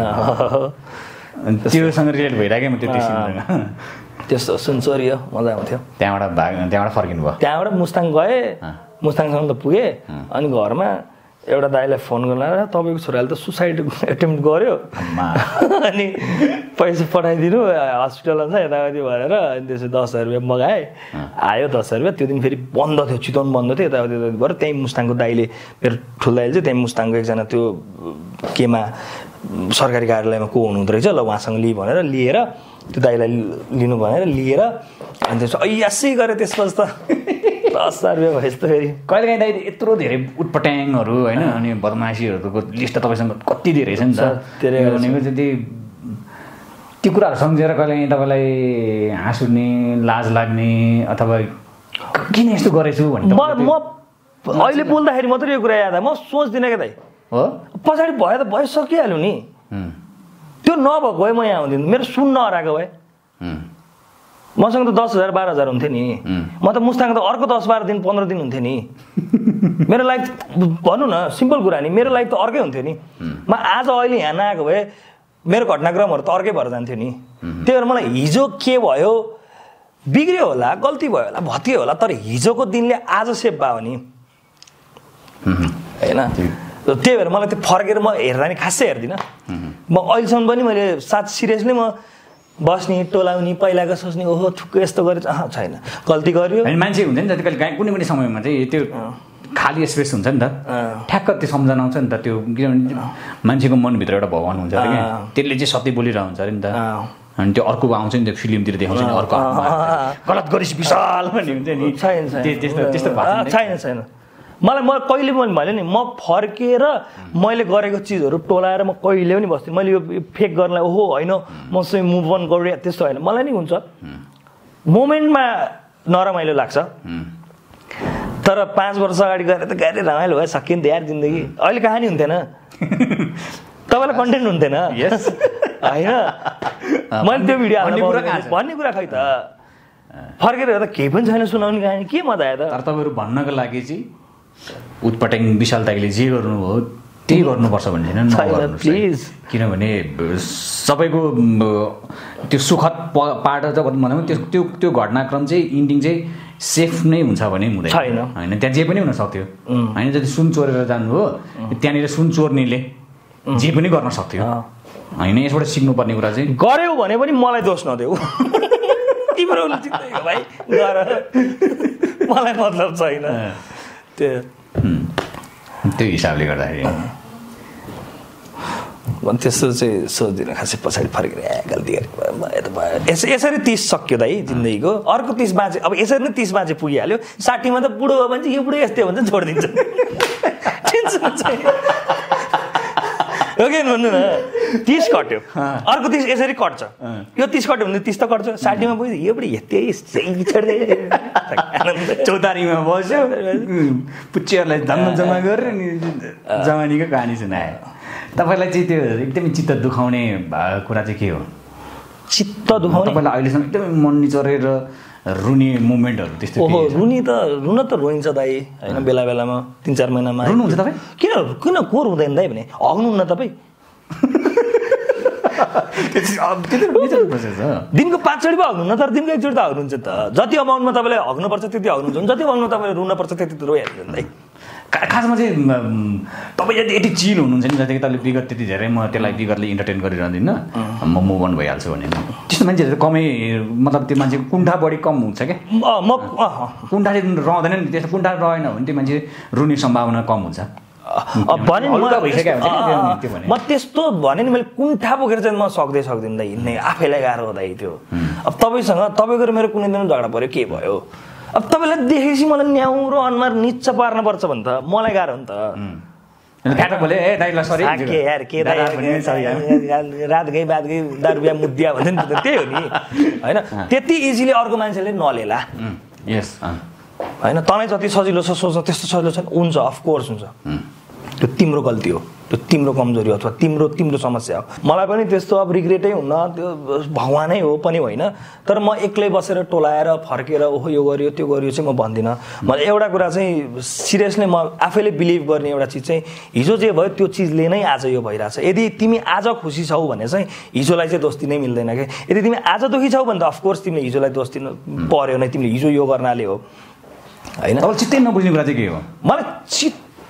त्योसँग रिलेट भइरहेको म त्यो त्यस्तो सुन चोरियो, मजा आउँथ्यो। त्यहाँबाट फर्किनु भयो, त्यहाँबाट मुस्ताङ गएँ, मुस्ताङसम्म त पुगेँ। अनि घरमा एउटा दाइलाई फोन गर्नु तपाईँको छोराले त सुसाइड एटेम्प्ट गर्यो अनि पैसा पठाइदिनु हस्पिटलमा छ यताउति भनेर अनि त्यसो 10,000 रुपियाँ मगाएँ आयो 10,000 रुपियाँ त्यो दिन फेरि बन्द थियो चितवन बन्द थियो यताउति भएर त्यहीँ मुस्ताङको दाइले मेरो ठुलो दाइले चाहिँ त्यहीँ मुस्ताङको एकजना त्यो केमा सरकारी कार्यालयमा को हुनुहुँदो रहेछ ल उहाँसँग लि भनेर लिएर त्यो दाइलाई लिनु भनेर लिएर अनि त्यसो ऐयासै गरेँ त्यसपछि त 10,000 रुपियाँ भयो यस्तो फेरि कहिलेकाहीँ दाइ यत्रो धेरै उटपट्याङहरू होइन अनि बदमासीहरूको लिस्ट तपाईँसँग कति धेरै छ नि त भनेको चाहिँ त्यो कुराहरू सम्झेर कहिलेकाहीँ तपाईँलाई हाँस उठ्ने लाज लाग्ने अथवा किन यस्तो गरेछु भन्ने म अहिले बोल्दाखेरि मात्रै यो कुरा याद आयो म सोच्दिनँ क्या दाइ हो पछाडि भयो त भयो सकिहाल्यो नि त्यो नभएको भए म यहाँ आउँदिनँ मेरो सुन्न हराएको भए मसँग त 10,000 12,000 हुन्थ्यो नि म त मुस्ताङ त अर्को 10-12 दिन 15 दिन हुन्थ्यो नि मेरो लाइफ भनौँ न सिम्पल कुरा नि मेरो लाइफ त अर्कै हुन्थ्यो नि म आज अहिले यहाँ नआएको भए मेरो घटनाक्रमहरू त अर्कै भएर जान्थ्यो नि त्यही भएर मलाई हिजो के भयो बिग्रियो होला गल्ती भयो होला भत्कियो होला तर हिजोको दिनले आज सेभ भयो नि होइन त्यही भएर मलाई त्यो फर्केर म हेर्दा नि खासै हेर्दिनँ म अहिलेसम्म पनि मैले साथ सिरियसली म बस्ने टोलाउने पहिलाको सोच्ने ओहो ठुक्क यस्तो गरेर छैन गल्ती गर्यो मान्छे हुन्छ नि त कहिले कुनै कुनै समयमा चाहिँ त्यो खाली स्पेस हुन्छ नि त ठ्याक्क त्यो सम्झना आउँछ नि त त्यो किनभने मान्छेको मनभित्र एउटा भगवान हुन्छ अरे क्या त्यसले चाहिँ सत्य बोलिरहेको हुन्छ अरे नि त अनि त्यो अर्को आउँछ नि त्यो फिल्मतिर देखाउँछ नि अर्को गलत गरिस् विशाल भन्ने हुन्छ नि त्यस्तो छैन मलाई म कहिले पनि भने नि म फर्केर मैले गरेको चिजहरू टोलाएर म कहिले पनि बस्दिनँ मैले यो फेक गर्नलाई ओहो होइन म चाहिँ मुभ अन गरेँ त्यस्तो होइन मलाई नि हुन्छ मोमेन्टमा नरमाइलो लाग्छ तर 5 वर्ष अगाडि गएर त गाह्रै रमाइलो भयो सकिन्थ्यो यार जिन्दगी अहिले कहानी हुन्थेन तपाईँलाई कन्टेन्ट हुन्थेन होइन मैले त्यो भिडियो भन्ने कुरा खै त फर्केर हेर्दा केही पनि छैन सुनाउने कहानी के मजा आयो त तर तपाईँहरू भन्नको लागि चाहिँ उटपट्याङ विशाल दाइले जे गर्नुभयो त्यही गर्नुपर्छ भन्ने छैन प्लिज किनभने सबैको त्यो सुखद पार्ट भनौँ त्यो त्यो घटनाक्रम चाहिँ इन्डिङ चाहिँ सेफ नै हुन्छ भने हुँदैन होइन त्यहाँ जे पनि हुन सक्थ्यो होइन जति सुन चोरेर जानु हो त्यहाँनिर सुन चोर्नेले जे पनि गर्न सक्थ्यो होइन यसबाट सिक्नुपर्ने कुरा चाहिँ गर्यौ भने पनि मलाई दोष नदेऊ तिम्रो भाइ गर मलाई मतलब छैन त्यो हिसाबले गर्दाखेरि त्यस्तो चाहिँ सोच्दिनँ खासै पछाडि फर्केर गल्ती गरेँ यसरी 30 सक्यो दाइ जिन्दगीको अर्को 30 बाँचे अब यसरी नै 30 बाँचे पुगिहाल्यो 60मा त बुढो हो भने चाहिँ यो बुढो यस्तै भन्छ छोडिदिन्छ हो कि भन्नु न 30 कट्यो अर्को 30 यसरी कट्छ यो 30 कट्यो भने 30 त कट्छ 60मा पुग्यो यो पनि यस्तै चौतारीमा बस्यो पुच्चीहरूलाई धम्म जम्मा गरेर नि जवानीको कहानी सुनायो तपाईँलाई चाहिँ त्यो एकदमै चित्त दुखाउने कुरा चाहिँ के हो चित्त दुखाउने तपाईँलाई अहिलेसम्म एकदमै मन निचरेर रुने मोमेन्टहरू त्यस्तो रुन त रोइन्छ दाइ होइन बेला बेलामा 3-4 महिनामा रुनुहुन्छ तपाईँ किन को रुँदैन दाइ भने हग्नुहुन्न तपाईँ दिनको 5 चोटि पो हग्नुहुन्न तर दिनको 1 चोटि त हग्नुहुन्छ त जति अमाउन्टमा तपाईँले हग्नुपर्छ त्यति हग्नुहुन्छ जति अमाउन्टमा तपाईँले रुनुपर्छ त्यति त रोइहाल्नुहुन्छ दाइ खासमा चाहिँ तपाईँ यदि यति चिल हुनुहुन्छ नि जतिको तपाईँले विगत त्यति धेरै म त्यसलाई विगतले इन्टरटेन गरिरहँदिनँ म मुभ अन भइहाल्छु भने त्यस्तो मान्छेहरू कमै मतलब त्यो मान्छेको कुण्ठा बढी कम हुन्छ क्या कुण्ठा चाहिँ रहँदैन नि त्यस्तो कुण्ठा रहेन भने त्यो मान्छे रुने सम्भावना कम हुन्छ म त्यस्तो भने नि मैले कुण्ठा बोकेर चाहिँ म सक्दिनँ दाइ हिँड्ने आफैलाई गाह्रो हुँदा थियो अब तपाईँसँग तपाईँको र मेरो कुनै दिन झगडा पऱ्यो के भयो अब तपाईँलाई देखेपछि मलाई न्याउ र अनुहार निच्च पार्नुपर्छ भने त मलाई गाह्रो हो नि त रात गई बात गई 10 रुपियाँ मुद्दिया भन्छ नि त त्यही हो नि होइन त्यति इजिली अर्को मान्छेले नलेला होइन तँलाई जति सजिलो छ सोच्न त्यस्तो सजिलो छैन हुन्छ अफकोर्स हुन्छ त्यो तिम्रो गल्ती हो त्यो तिम्रो कमजोरी हो अथवा तिम्रो समस्या हो मलाई पनि त्यस्तो अब रिग्रेटै हुन्न त्यो भगवानै हो पनि होइन तर म एक्लै बसेर टोलाएर फर्केर ओहो यो गर्यो त्यो गर्यो चाहिँ म भन्दिनँ मलाई एउटा कुरा चाहिँ सिरियसली म आफैले बिलिभ गर्ने एउटा चिज चाहिँ हिजो जे भयो त्यो चिजले नै आज यो भइरहेछ यदि तिमी आज खुसी छौ भने चाहिँ हिजोलाई चाहिँ दोष दिनै मिल्दैन क्या यदि तिमी आज दुखी छौ भने त अफकोर्स तिमीले हिजोलाई दोष दिनु पर्यो नै तिमीले हिजो यो गर्नाले हो होइन अब चित्तै नबुझ्ने कुरा चाहिँ के हो मलाई चित्त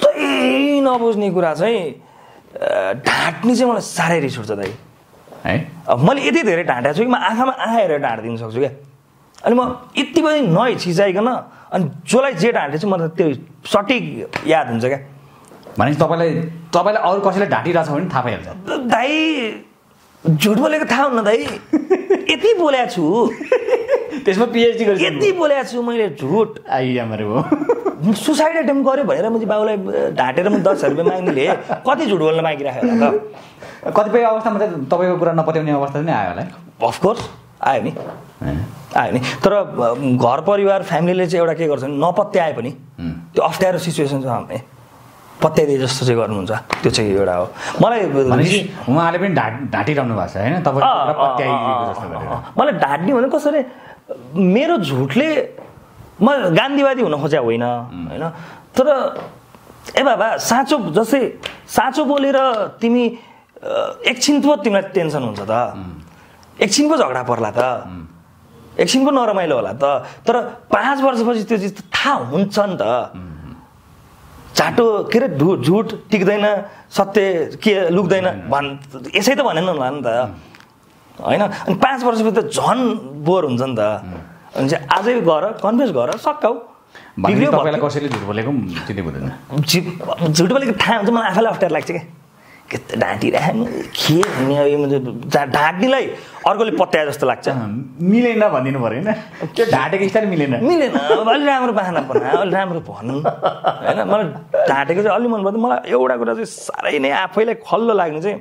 कस्तै नबुझ्ने कुरा चाहिँ ढाँट्ने चाहिँ मलाई साह्रै रिस उठ्छ दाइ है। अब मैले यति धेरै ढाँटेको छु कि म आँखामा आँखा हेरेर ढाँटिदिन सक्छु क्या। अनि म यति पनि नहिचिचाइकन अनि जसलाई जे ढाँटेछु मलाई त्यो सठिक याद हुन्छ क्या। भनेपछि तपाईँलाई अरू कसैले ढाँटिरहेछ भने थाहा पाइहाल्छ। दाइ झुट बोलेको थाहा हुन्न दाइ, यति बोलेको छु त्यसमा पिएचडी गरेँ, यति बोलेको छु मैले झुट। आइया मेरो सुसाइड एटेम्प गरेँ भनेर मैले बाबुलाई ढाँटेर म 10,000 रुपियाँ माग्नेले कति झुट बोल्न मागिराखेँ होला त। कतिपय अवस्थामा चाहिँ तपाईँको कुरा नपत्याउने अवस्था पनि आयो होला है। अफकोर्स आयो नि, आयो नि। तर घर परिवार फ्यामिलीले चाहिँ एउटा के गर्छ भने नपत्याए पनि त्यो अप्ठ्यारो सिचुएसन छ भने पत्याइदिए जस्तो चाहिँ गर्नुहुन्छ, त्यो चाहिँ एउटा हो। मलाई उहाँले पनि ढाँटिरहनु भएको छ होइन तपाईँ पत्याइदिएको जस्तो गरेर। मलाई ढाँट्ने भने कसरी मेरो झुटले म गान्धीवादी हुन खोजेको होइन होइन, तर ए बाबा साँचो जस्तै साँचो बोलेर तिमी एकछिन पो तिमीलाई टेन्सन हुन्छ त, एकछिन पो झगडा पर्ला त, एकछिन पो नरमाइलो होला त, तर 5 वर्षपछि त्यो चिज थाहा हुन्छ नि त। चाटो के अरे झुट टिक्दैन, सत्य के लुक्दैन यसै त भनेन होला नि त होइन। अनि 5 वर्षपछि त झन् बोर हुन्छ नि त। अनि चाहिँ आजै गर कन्फेस गर सक्काउ बिग्रियो। तपाईँलाई कसैले झुट बोलेको चिन्दै बुझ्दैन, झुट बोलेको थाहा हुन्छ। मलाई आफैलाई अप्ठ्यारो लाग्छ क्या, के ढाँटिराख्नु के भन्ने ढाँट्नेलाई अर्कोले पत्याए जस्तो लाग्छ। मिलेन भनिदिनु पऱ्यो होइन, त्यो ढाँटेको स्टाइल मिलेन अलि राम्रो बाहना बना, अलि राम्रो भनौँ होइन। मलाई ढाँटेको चाहिँ अलि मन पर्छ। मलाई एउटा कुरा चाहिँ साह्रै नै आफैलाई खल्लो लाग्ने चाहिँ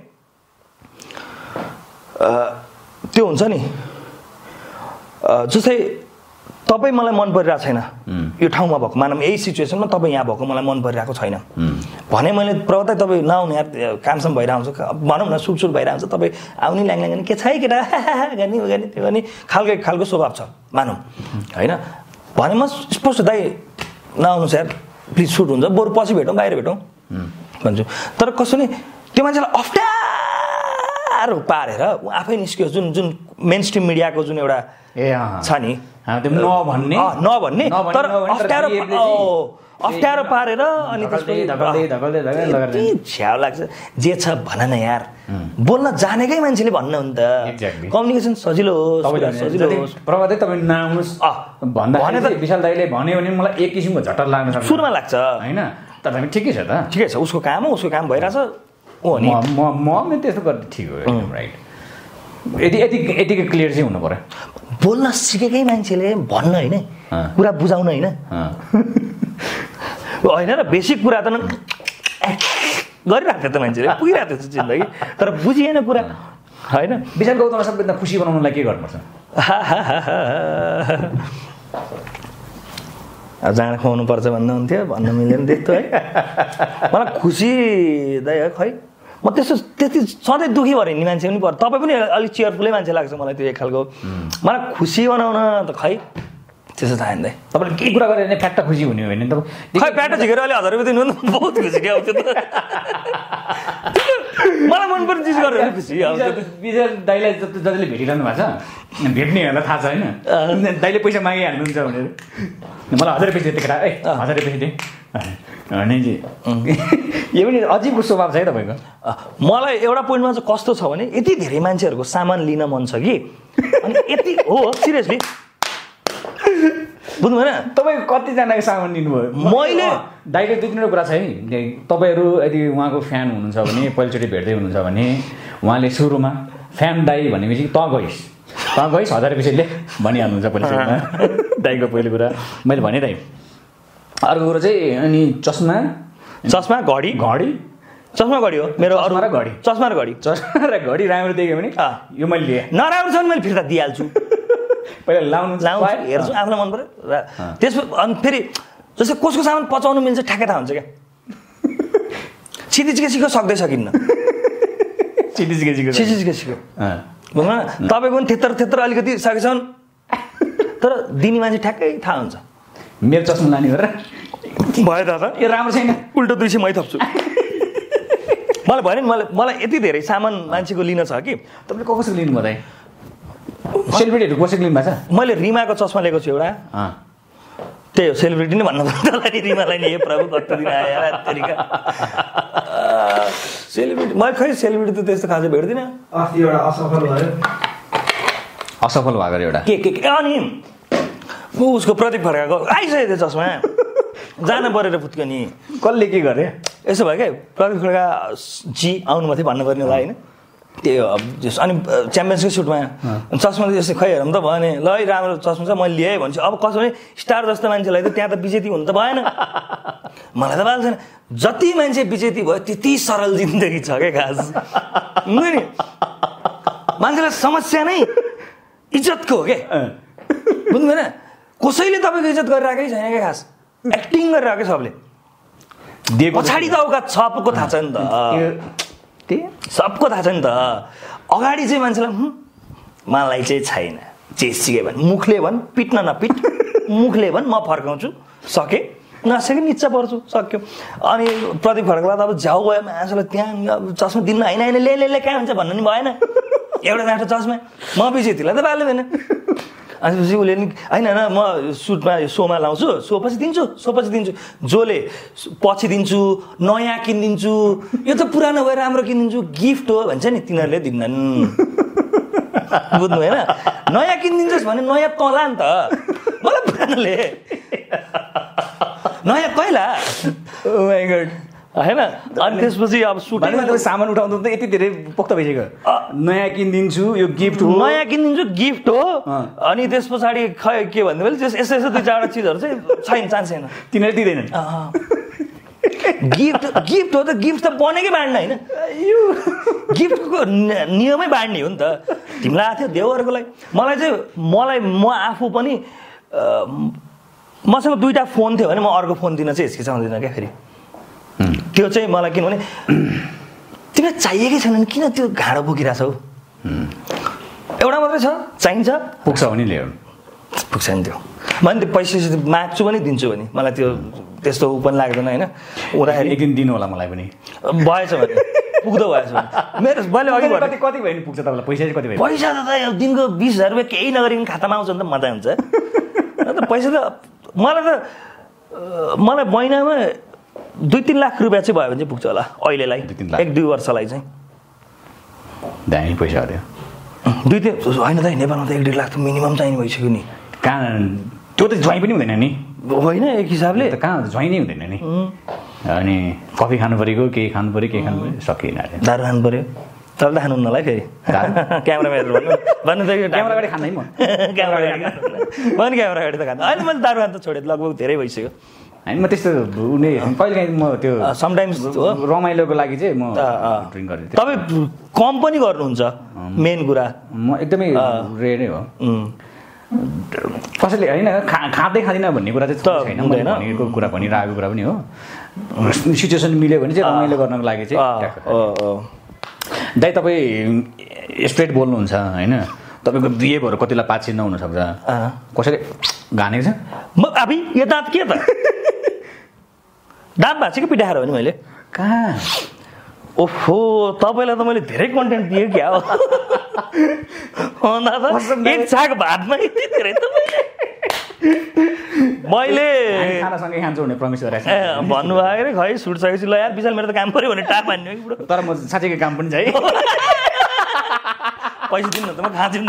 त्यो हुन्छ नि, जस्तै तपाईँ मलाई मन परिरहेको छैन यो ठाउँमा भएको, मानौँ यही सिचुएसनमा तपाईँ यहाँ भएको मलाई मन परिरहेको छैन भने मैले प्रवतै तपाईँ नआउने यार कामसम्म भइरहन्छ भनौँ न, सुटसुट भइरहन्छ, तपाईँ आउने ल्याङ के छ है केटा गर्ने गर्ने त्यो गर्ने खालको स्वभाव छ मानौँ होइन भने म स्पष्ट दाइ नआउनुहोस् यार प्लिज सुट हुन्छ, बरु पछि भेटौँ बाहिर भेटौँ भन्छु। तर कसो नि त्यो मान्छेलाई अप्ठ्यारो पारेर ऊ आफै निस्क्यो, जुन मेन स्ट्रिम मिडियाको जुन एउटा छ नि नभन्ने तर अप्ठ्यारो पारेर अनि त्यसपछि छ्याउ लाग्छ। जे छ भन न यार, बोल्न जानेकै मान्छेले भन्न हो नि त, कम्युनिकेसन सजिलो होस्। प्रभातै तपाईँ नआउनुहोस् भन्दा त विशाल दाइले भन्यो भने मलाई एक किसिमको झट्टर लाग्न सक्छ, सुरुमा लाग्छ होइन। तर ठिकै छ त, ठिकै छ, उसको काम हो, उसको काम भइरहेछ हो नि। म त्यस्तो गर्दा ठिक हो, राइट। यतिकै क्लियर चाहिँ हुनु पर्यो। बोल्न सिकेकै मान्छेले भन्न होइन, कुरा बुझाउन होइन होइन र बेसिक कुरा त गरिरहेको थियो त मान्छेले, पुगिरहेको थियो जिन्दगी, तर बुझिएन कुरा होइन। विशाल गौतमलाई सबैभन्दा खुसी बनाउनलाई के गर्नुपर्छ? जाँड खुवाउनु पर्छ भन्नुहुन्थ्यो, भन्न मिलेन त्यस्तो है। मलाई खुसी दाइ खै म त्यति सधैँ दुःखी भएर हिँड्ने मान्छे पनि पर्छ। तपाईँ पनि अलिक चियरफुलै मान्छे लाग्छ मलाई, त्यो एक खालको। मलाई खुसी बनाउन त खै त्यस्तो चाहँदै तपाईँले केही कुरा गरेर फ्याट्ट खुसी हुने हो भने त खै फ्याट्ट झिकेर अहिले 1000 रुपियाँ दिनु बहुत खुसी क्या आउँछ त। मलाई मनपर्ने चिज गरेर खुसी आउँछ। विजय दाइलाई जसले भेटिरहनु भएको छ, भेट्नेहरूलाई थाहा छ होइन, दाइले पैसा मागिहाल्नुहुन्छ भनेर मलाई 1000 रुपियाँ दिएको केटा, 1000 रुपियाँ दिएँ भने यो पनि अजीबको स्वभाव छ है तपाईँको। मलाई एउटा पोइन्टमा चाहिँ कस्तो छ भने यति धेरै मान्छेहरूको सामान लिन मन छ कि, अनि यति हो सिरियसली बुझ्नु भएन तपाईँ कतिजनाको सामान लिनुभयो? मैले दाइले 2-3 कुरा छ है, तपाईँहरू यदि उहाँको फ्यान हुनुहुन्छ भने, पहिलोचोटि भेट्दै हुनुहुन्छ भने उहाँले सुरुमा फ्यान दाइ भनेपछि त गइस् 1000 रुपियाँ ले भनिहाल्नुहुन्छ पहिला दाइको पहिलो कुरा मैले भने दाइ। अर्को कुरा चाहिँ अनि चस्मा घडी चस्मा घडी हो मेरो, अरू चस्मा र घडी राम्रो देख्यो भने यो मैले लिएँ, नराम्रो छ भने मैले फिर्ता दिइहाल्छु। पहिला लाउनु हेर्छु आफूलाई मन पर्यो त्यसमा। अनि फेरि जस्तै कसको सामान पचाउनु मिल्छ ठ्याक्कै थाहा हुन्छ क्या। छिटिचिकेसीको सक्दै सकिन्न, छिटिचिकेसीको बुझ्नु तपाईँको पनि थेत्र अलिकति सकेछ भने, तर दिने मान्छे ठ्याक्कै थाहा हुन्छ। मेरो चस्मा लाने गरेर भयो दादा, यो राम्रो छैन, उल्टो 200 मै थप्छु। मलाई भयो नि, मलाई यति धेरै सामान मान्छेको लिन छ कि। तपाईँले कसको लिनु भयो दाइ? सेलिब्रेटीहरू कसैको लिनु भएको छ? मैले रिमाको चस्मा लिएको छु एउटा, त्यही हो सेलिब्रिटी नै भन्नु पर्छ रिमालाई नि हे प्रभु कति दिन आयो यार तेरिका सेलिब्रिटी मैले खै सेलिब्रिटी त त्यस्तो खासै भेट्दिनँ अस्ति एउटा असफल भयो असफल भएको एउटा के अनि उसको प्रदीप खड्काको आइसकेको थियो चस्मा जान परेर फुत्क्यो नि कसले के गरे यसो भयो क्या प्रदीप खड्का जी आउनुभएको थियो भन्नुपर्ने होला होइन त्यही हो अब अनि च्याम्पियन्सकै सुटमा चस्मा त यस्तै खै हेरौँ त भयो नि ल है राम्रो चस्मा छ मैले लिएँ भन्छु अब कसो भने स्टार जस्तो मान्छेलाई त त्यहाँ त विजेती हुनु त भएन मलाई त बाल छैन जति मान्छे विजेती भयो त्यति सरल जिन्दगी छ क्या खास नि मान्छेलाई समस्या नै इज्जतको हो क्या बुझ्नु भएन कसैले तपाईँको इज्जत गरिरहेकै छैन क्या खास एक्टिङ गरिरहेको सबले पछाडि त औकात सबको थाहा छ नि त सबको थाहा छ नि त अगाडि चाहिँ मान्छेलाई मलाई चाहिँ छैन जेसिके भन् मुखले भन् पिट्न नपिट मुखले भन् म फर्काउँछु सकेँ नसके निच्चा पर्छु सक्यो अनि प्रदीप खड्कालाई त अब झ्याउ गयो मान्छेलाई त्यहाँ चस्मा दिनु होइन होइन ले कहाँ हुन्छ भन्नु नि भएन एउटा जाँटो चस्मा म विजेतीलाई त बाल्नु भएन अनि उसले नि होइन होइन म सुटमा सोमा लाउँछु सोपछि दिन्छु जसले पछि दिन्छु नयाँ किनिदिन्छु यो त पुरानो भएर राम्रो किनिदिन्छु गिफ्ट हो भन्छ नि तिनीहरूले दिन्नन् बुझ्नु भएन नयाँ किनिदिन्छस् भने नयाँ तला नि त मलाई पुरानोले नयाँ कैला ओ माइ गॉड होइन अनि त्यसपछि अब सुटिङमा तपाईँ सामान उठाउँदा त यति धेरै पोख्त भइसक्यो नयाँ किनिदिन्छु यो गिफ्ट हो नयाँ किनिदिन्छु गिफ्ट हो अनि त्यस पछाडि खै के भन्नु मैले यस्तो यस्तो दुई चारवटा चिजहरू चाहिँ चान्स छैन तिनीहरू दिँदैनन् गिफ्ट हो त गिफ्ट त बनेकै बाँड्न होइन गिफ्टको नियमै बाँड्ने हो नि त तिमीलाई आएको थियो देवहरूको लागि म आफू पनि मसँग दुईवटा फोन थियो भने म अर्को फोन दिन चाहिँ हिचकिचाउँदिनँ क्या फेरि त्यो चाहिँ मलाई किनभने तिमीलाई चाहिएकै छैन नि किन त्यो घाँडो बोकिरहेछौ एउटा मात्रै छ चाहिन्छ पुग्छ भने ल्याउ पुग्छ नि त्यो मैले त्यो पैसा माग्छु पनि दिन्छु भने मलाई त्यो त्यस्तो ऊ पनि लाग्दैन होइन उनीहरू एक दिन दिनु होला मलाई पनि भएछ भने पुग्दो भएछ भने मेरो मैले अघि कति भयो नि पुग्छ तपाईँलाई पैसा चाहिँ कति भयो पैसा त दिनको 20,000 रुपियाँ केही नगरिकन खातामा आउँछ भने त मजा हुन्छ पैसा त मलाई महिनामा 2-3 लाख रुपियाँ चाहिँ भयो भने चाहिँ पुग्छ होला अहिलेलाई 1-2 वर्षलाई चाहिँ दामी पैसा हो 2-3 होइन त नेपालमा त 1-1.5 लाख त मिनिमम चाहिने भइसक्यो नि कहाँ त्यो त ज्वाइँ पनि हुँदैन नि होइन एक हिसाबले त कहाँ ज्वाइँ नै हुँदैन नि अनि कफी खानु परेको केही खानु पऱ्यो सकिएन दारू खानु पऱ्यो तर त खानुहुन्नलाई फेरि क्यामेराम्यानहरू भन्नु त क्यामेरा अगाडि खाँदै म क्यामेरा अगाडि त खानु अहिले मैले दारू खानु त छोडेँ लगभग धेरै भइसक्यो होइन म त्यस्तो उनी कहिलेकाहीँ म त्यो समटाइम्स रमाइलोको लागि चाहिँ म ड्रिङ्क गर्छु तपाईँ कम पनि गर्नुहुन्छ मेन कुरा म एकदमै रेयर नै हो कसैले होइन खाँदिनँ भन्ने कुरा चाहिँ छैन भनेको कुरा भनिरहेको कुरा पनि हो सिचुएसन मिल्यो भने चाहिँ रमाइलो गर्नको लागि चाहिँ दाइ तपाईँ स्ट्रेट बोल्नुहुन्छ होइन तपाईँको बिहेभहरू कतिलाई पाछी नहुनसक्छ कसैले घानेको छ म अभी यो दाँत के त दाँत भाँचेको पिठाएर हो नि मैले कहाँ ओहो तपाईँलाई त मैले धेरै कन्टेन्ट दिएँ क्या हो एक छाक भातमा यति धेरै त मैले खानासँगै खान्छु भने प्रमिस गरेको भन्नुभयो अरे खै सुट सकेपछि ल यार विशाल मेरो त काम पऱ्यो भने टाप हान्ने हो कि तर म साँच्चैको काम पनि चाहिँ पैसा दिनु त म खाँदिन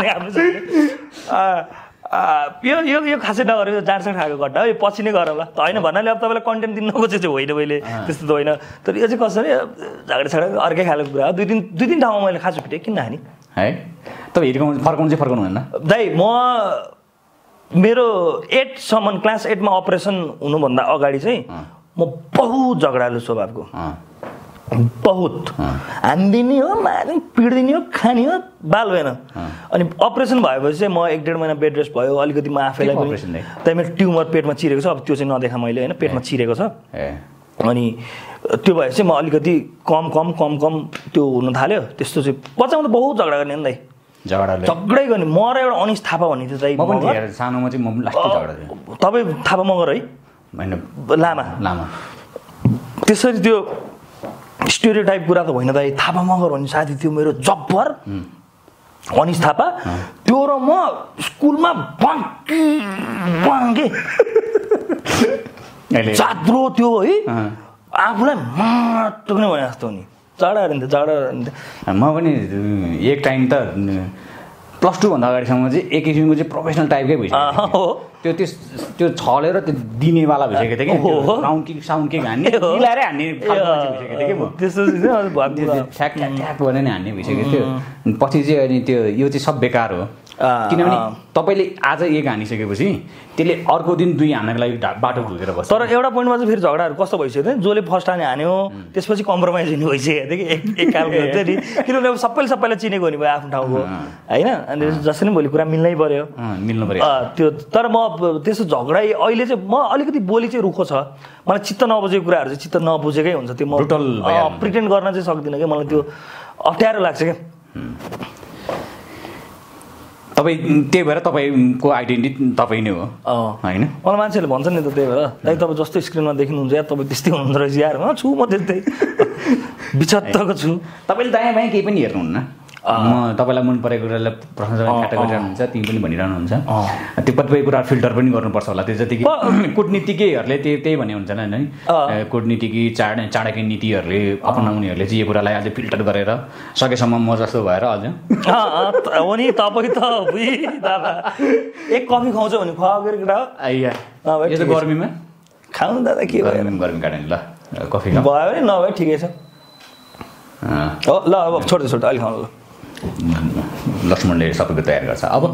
आफ्नो यो खासै नगरेको जाँडसाँड खाएको घट्टा हो यो पछि नै गरौँला त होइन भन्नाले अब तपाईँलाई कन्टेन्ट दिनु नखोजे चाहिँ होइन मैले त्यस्तो त होइन तर यो चाहिँ कसरी झगडा छगडा अर्कै खालको कुरा हो 2-3 ठाउँमा मैले खाँचो पिटेँ किन हानी है तपाईँ फर्काउनु चाहिँ फर्काउनु हुँदैन दाइ म मेरो 8सम्म क्लास 8मा अपरेसन हुनुभन्दा अगाडि चाहिँ म बहुत झगडालु स्वभावको बहुत हान्दिने हो मार्ने पिड्दिने हो खाने हो बाल भएन अनि अपरेसन भएपछि चाहिँ म 1-1.5 महिना बेड रेस्ट भयो अलिकति म आफैलाई पनि त्यही मेरो ट्युमर पेटमा चिरेको छ अब त्यो चाहिँ नदेखा मैले होइन पेटमा चिरेको छ अनि त्यो भएपछि चाहिँ म अलिकति कम त्यो हुन थाल्यो त्यस्तो चाहिँ बच्चामा त बहुत झगडा गर्ने नि दाइ झगडै गर्ने म र एउटा अनिस थापा भन्ने थियो दाइ सानोमा चाहिँ म लास्टै झगडा थिएँ तपाईँ थापा मगर है लामा त्यसरी त्यो स्टेरियोटाइप कुरा त होइन दाइ थापा मगर भन्ने साथी थियो मेरो जब्बर अनिस थापा त्यो र म स्कुलमा बाङ्के चाद्रो त्यो है आफूलाई टुक्ने भने जस्तो नि जाडा म पनि एक टाइम त +2 भन्दा अगाडिसम्म चाहिँ एक किसिमको चाहिँ प्रोफेसनल टाइपकै भइसक्यो त्यो छलेर त्यो दिनेवाला भइसकेको थियो कि साउन्ड के हान्ने मिलाएरै हान्ने भइसकेको थियो कि म ठ्याक गरेर नै हान्ने भइसकेको थियो पछि चाहिँ अनि त्यो यो चाहिँ सब बेकार हो किनभने तपाईँले आज एक हानिसकेपछि त्यसले अर्को दिन 2 हान्नको लागि बाटो ढुकेर बस्छ तर एउटा पोइन्टमा चाहिँ फेरि झगडाहरू कस्तो भइसक्यो थियो जसले फर्स्ट हाने हान्यो त्यसपछि कम्प्रोमाइज हुने भइसकेको थियो कि एक खालको हुन्छ नि किनभने अब सबैलाई चिनेको हुने भयो आफ्नो ठाउँको होइन अनि जसरी पनि भोलि कुरा मिल्नै पर्यो त्यो तर म त्यसो झगडा अहिले चाहिँ म अलिकति बोली चाहिँ रुखो छ मलाई चित्त नबुझेको कुराहरू चाहिँ चित्त नबुझेकै हुन्छ त्यो म प्रिटेन्ड गर्न चाहिँ सक्दिनँ कि मलाई त्यो अप्ठ्यारो लाग्छ क्या तपाईँ त्यही भएर तपाईँको आइडेन्टिटी तपाईँ नै हो होइन मलाई मान्छेहरूले भन्छ नि त त्यही भएर दाइ तपाईँ जस्तो स्क्रिनमा देख्नुहुन्छ या तपाईँ त्यस्तै हुनुहुन्छ रहेछ यार छु म त्यस्तै विचत्तको छु तपाईँले दायाँ बायाँ केही पनि हेर्नुहुन्न म तपाईँलाई मन परेको कुरालाई प्रश्न खाटा गरिरहनुहुन्छ तिमी पनि भनिरहनुहुन्छ त्यो कतिपय कुरा फिल्टर पनि गर्नुपर्छ होला त्यो जति कि कुटनीतिज्ञहरूले त्यही भने हुन्छ नि कुटनीतिकी चाणक्य नीतिहरूले अपनाउनेहरूले चाहिँ यो कुरालाई अझै फिल्टर गरेर सकेसम्म म जस्तो भएर अझ हो नि तपाईँ त दादा एक कफी खुवाउँछ भने खुवाएको केटा हो यो त गर्मीमा खाउँ दादा के भयो गर्मी काट्यो ल कफी भयो भने नभए ठिकै छ हो ल अब छोड्दै अहिले खाउँ लक्ष्मणले सबैको तयार गर्छ अब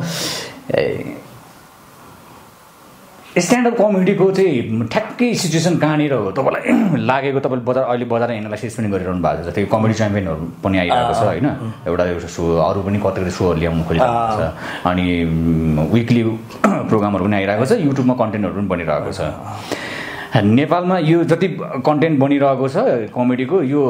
स्ट्यान्डअप कमेडीको चाहिँ ठ्याक्कै सिचुएसन कहाँनिर हो तपाईँलाई लागेको तपाईँले अहिले बजार एनालाइसिस पनि गरिरहनु भएको छ त्यो कमेडी च्याम्पियनहरू पनि आइरहेको छ होइन एउटा सो अरू पनि कतिवटा सोहरू ल्याउनु खोजिरहेको छ अनि विकली प्रोग्रामहरू पनि आइरहेको छ युट्युबमा कन्टेन्टहरू पनि बनिरहेको छ नेपालमा यो जति कन्टेन्ट बनिरहेको छ कमेडीको यो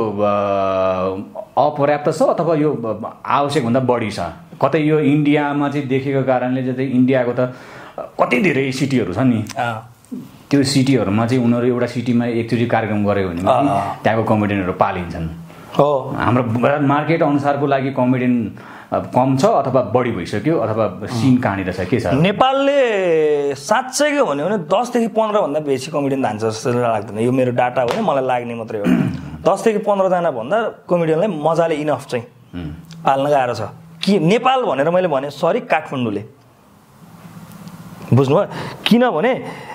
अपर्याप्त छ अथवा यो आवश्यकभन्दा बढी छ कतै यो इन्डियामा चाहिँ देखेको कारणले चाहिँ इन्डियाको त कति धेरै सिटीहरू छ नि त्यो सिटीहरूमा चाहिँ उनीहरू एउटा सिटीमा एकचोटि कार्यक्रम गऱ्यो भने त्यहाँको कमेडियनहरू पालिन्छन् हो हाम्रो मार्केट अनुसारको लागि कमेडियन कम छ अथवा बढी भइसक्यो अथवा सिन कहाँनिर छ के छ नेपालले साँच्चै के भन्यो भने 10 देखि 15 भन्दा बेसी कमेडियन धान्छ जस्तो लाग्दैन यो मेरो डाटा हो मलाई लाग्ने मात्रै हो 10 देखि 15 जना भन्दा कमेडियनलाई मजाले इनफ चाहिँ पाल्न गाह्रो छ कि नेपाल भनेर मैले भने सरी काठमाडौँले बुझ्नुभयो किनभने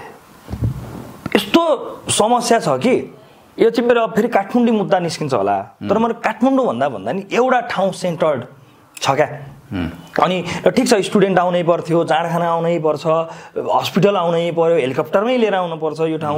यस्तो समस्या छ कि यो चाहिँ मेरो फेरि काठमाडौँ मुद्दा निस्किन्छ होला तर मेरो काठमाडौँ भन्दा नि एउटा ठाउँ सेन्टर्ड छ क्या अनि ठिक छ स्टुडेन्ट आउनै पर्थ्यो जाँडखाना आउनै पर्छ हस्पिटल आउनै पर्यो हेलिकप्टरमै लिएर आउनुपर्छ यो ठाउँ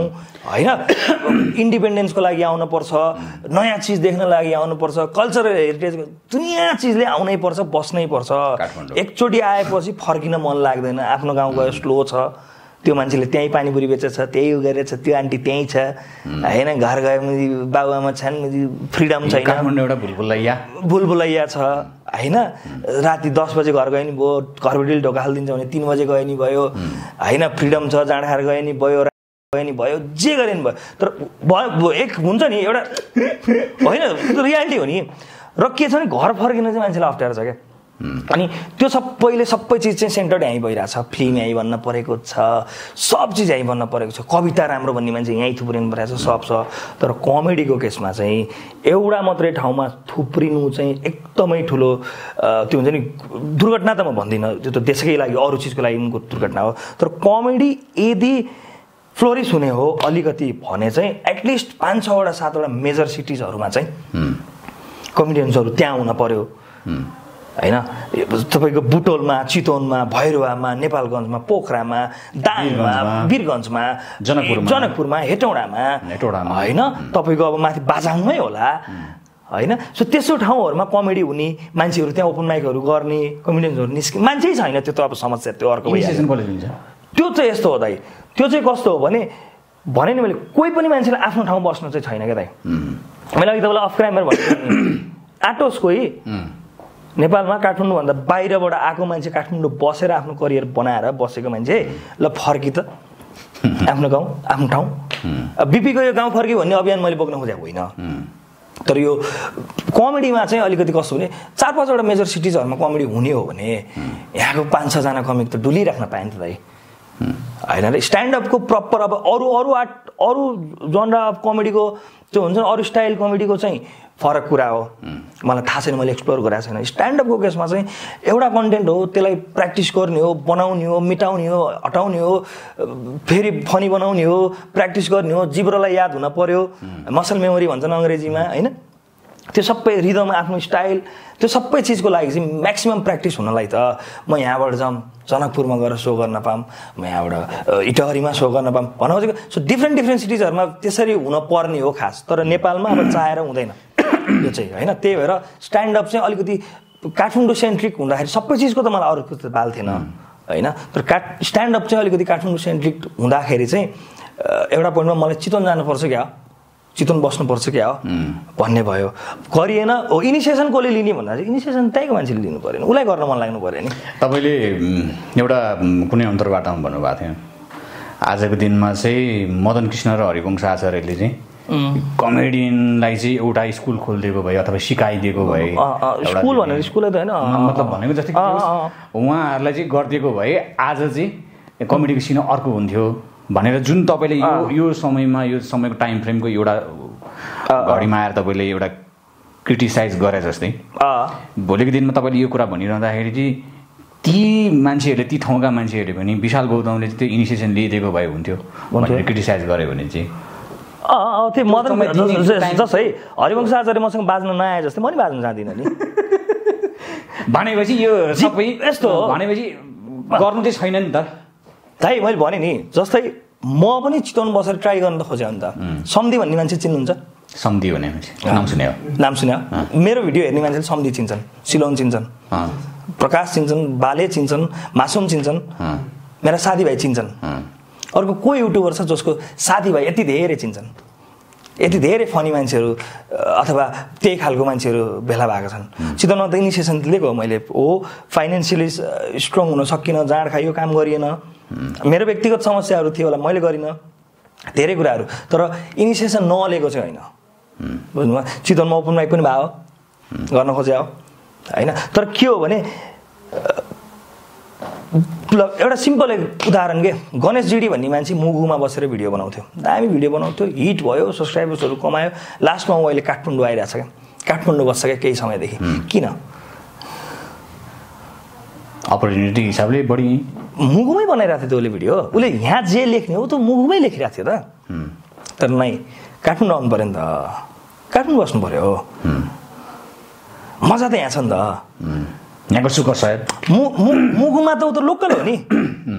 होइन इन्डिपेन्डेन्सको लागि आउनुपर्छ नयाँ चिज देख्न लागि आउनुपर्छ कल्चरल हेरिटेज दुनियाँ चिजले आउनै पर्छ बस्नै पर्छ एकचोटि आएपछि फर्किन मन लाग्दैन आफ्नो गाउँ गयो स्लो छ त्यो मान्छेले त्यहीँ पानीपुरी बेचेछ त्यही उ गरेछ त्यो आन्टी त्यहीँ छ होइन घर गयो बाबुआमा छन् फ्रिडम छैन काठमाडौँ एउटा भुलभुलैया छ होइन राति 10 बजे घर गयो नि भयो घरबेटीले ढोका हालिदिन्छ भने 3 बजे गयो नि भयो होइन फ्रिडम छ जाँडखाएर गयो नि भयो जे गरे नि भयो तर भयो एक हुन्छ नि एउटा होइन रियालिटी हो नि र के छ नि घर फर्किन चाहिँ मान्छेलाई अप्ठ्यारो छ क्या अनि त्यो सबै चिज चाहिँ सेन्टर्ड यहीँ भइरहेछ फिल्म यहीँ बन्न परेको छ सब चिज यहीँ बन्न परेको छ कविता राम्रो भन्ने मान्छे यहीँ थुप्रिनु परेको छ सब छ तर कमेडीको केसमा चाहिँ एउटा मात्रै ठाउँमा थुप्रिनु चाहिँ एकदमै ठुलो त्यो हुन्छ नि दुर्घटना त म भन्दिनँ त्यो त देशकै लागि अरू चिजको लागि उनको दुर्घटना हो तर कमेडी यदि फ्लोरिस हुने हो अलिकति भने चाहिँ एटलिस्ट 5-6वटा 7वटा मेजर सिटिजहरूमा चाहिँ कमेडियन्सहरू त्यहाँ हुन पर्यो होइन तपाईँको बुटोलमा चितवनमा भैरवामा नेपालगञ्जमा पोखरामा दाङमा वीरगञ्जमा जनकपुरमा हेटौँडामा होइन तपाईँको अब माथि बाजाङमै होला होइन सो त्यसो ठाउँहरूमा कमेडी हुने मान्छेहरू त्यहाँ ओपन माइकहरू गर्ने कमेडियन्सहरू निस्कि मान्छे छैन त्यो त अब समस्या त्यो अर्को त्यो चाहिँ यस्तो हो दाइ त्यो चाहिँ कस्तो हो भने नि मैले कोही पनि मान्छेले आफ्नो ठाउँ बस्नु चाहिँ छैन क्या दाइ मैले अघि तपाईँलाई अफ क्राइमर भने आटोस कोही नेपालमा काठमाडौँभन्दा बाहिरबाट आएको मान्छे काठमाडौँ बसेर आफ्नो करियर बनाएर बसेको मान्छे ल फर्की त आफ्नो गाउँ आफ्नो ठाउँ बिपीको यो गाउँ फर्की भन्ने अभियान मैले बोक्न खोजेको होइन तर यो कमेडीमा चाहिँ अलिकति कस्तो हुने 4-5वटा मेजर सिटिजहरूमा कमेडी हुने हो भने यहाँको 5-6 जना कमिक त डुलिराख्न पाइन्छ दाइ होइन र स्ट्यान्डअपको प्रपर अब अरू जनरा अफ कमेडीको जो हुन्छ अरू स्टाइल कमेडीको चाहिँ फरक कुरा हो मलाई थाहा छैन मैले एक्सप्लोर गरेको छैन स्ट्यान्डअपको केसमा चाहिँ एउटा कन्टेन्ट हो त्यसलाई प्र्याक्टिस गर्ने हो बनाउने हो मिटाउने हो हटाउने हो फेरि फनी बनाउने हो प्र्याक्टिस गर्ने हो जिब्रोलाई याद हुन पर्यो मसल मेमोरी भन्छन् अङ्ग्रेजीमा होइन त्यो सबै रिदम आफ्नो स्टाइल त्यो सबै चिजको लागि चाहिँ म्याक्सिमम प्र्याक्टिस हुनलाई त म यहाँबाट जाऊँ जनकपुरमा गएर सो गर्न पाऊँ म यहाँबाट इटहरीमा सो गर्न पाऊँ भन्न खोजेको सो डिफ्रेन्ट सिटिजहरूमा त्यसरी हुन पर्ने हो खास तर नेपालमा अब चाहेर हुँदैन यो चाहिँ होइन त्यही भएर स्ट्यान्डअप चाहिँ अलिकति काठमाडौँ सेन्ट्रिक हुँदाखेरि सबै चिजको त मलाई अरू बाल थिएन होइन तर स्ट्यान्डअप चाहिँ अलिकति काठमाडौँ सेन्ट्रिक हुँदाखेरि चाहिँ एउटा पोइन्टमा मलाई चितवन जानुपर्छ क्या चितवन बस्नुपर्छ क्या हो भन्ने भयो गरिएन हो इनिसिएसन कसले लिने भन्दा चाहिँ इनिसिएसन त्यहीँको मान्छेले लिनु परेन उसलाई गर्न मन लाग्नु पऱ्यो नि तपाईँले एउटा कुनै अन्तर्वार्तामा भन्नुभएको थियो आजको दिनमा चाहिँ मदन कृष्ण र हरिवंश आचार्यले चाहिँ कमेडियनलाई चाहिँ एउटा स्कुल खोलिदिएको भए अथवा सिकाइदिएको भए स्कुल भनेर स्कुलै त होइन मतलब भनेको जस्तै उहाँहरूलाई चाहिँ गरिदिएको भए आज चाहिँ कमेडीको सिन अर्को हुन्थ्यो भनेर जुन तपाईँले यो समयको टाइम फ्रेमको एउटा घडीमा आएर तपाईँले एउटा क्रिटिसाइज गरे जस्तै भोलिको दिनमा तपाईँले यो कुरा भनिरहँदाखेरि चाहिँ ती मान्छेहरूले ती ठाउँका मान्छेहरूले पनि विशाल गौतमले चाहिँ त्यो इनिसिएसन लिइदिएको भए हुन्थ्यो भनेर क्रिटिसाइज गऱ्यो भने चाहिँ त्यो मदन जस्तै हरिवंश आचार्य मसँग बाज्न नआए जस्तै म नि बाज्न जाँदिनँ नि भनेपछि यो सबै यस्तो भनेपछि गर्नु चाहिँ छैन नि त भाइ मैले भने नि जस्तै म पनि चितवन बसेर ट्राई गर्न त खोजेँ नि त सम्धि भन्ने मान्छे चिन्नुहुन्छ सम्धि भन्ने मान्छे नाम सुन्यो मेरो भिडियो हेर्ने मान्छेले सम्धि चिन्छन् सिलोन चिन्छन् प्रकाश चिन्छन् बाले चिन्छन् मासुम चिन्छन् मेरा साथीभाइ चिन्छन् अर्को कोही युट्युबर छ जसको साथीभाइ यति धेरै चिन्छन् यति धेरै फनी मान्छेहरू अथवा त्यही खालको मान्छेहरू भेला भएको छन् चितवनमा त इनिसिएसन लिएको मैले हो फाइनेन्सियली स्ट्रङ हुन सकिनँ जाँड खाइयो काम गरिएन मेरो व्यक्तिगत समस्याहरू थियो होला मैले गरिनँ धेरै कुराहरू तर इनिसिएसन नलिएको चाहिँ होइन बुझ्नुभयो चितवनमा ओपन माइक पनि भयो गर्न खोजे हो होइन तर के हो भने एउटा सिम्पल उदाहरण के गणेश जिडी भन्ने मान्छे मुगुमा बसेर भिडियो बनाउँथ्यो दामी भिडियो बनाउँथ्यो हिट भयो सब्सक्राइबर्सहरू कमायो लास्टमा ऊ अहिले काठमाडौँ आइरहेको छ क्या काठमाडौँ बस्छ क्या केही समयदेखि किन अपर्च्युनिटी हिसाबले बढी मुगुमै बनाइरहेको थियो उसले भिडियो उसले यहाँ जे लेख्ने हो त मुगुमै लेखिरहेको थियो त तर नै काठमाडौँ आउनु पऱ्यो नि त काठमाडौँ बस्नु पऱ्यो मजा त यहाँ छ नि त यहाँको सुकर सायद मुगुमा त ऊ त लोकल हो नि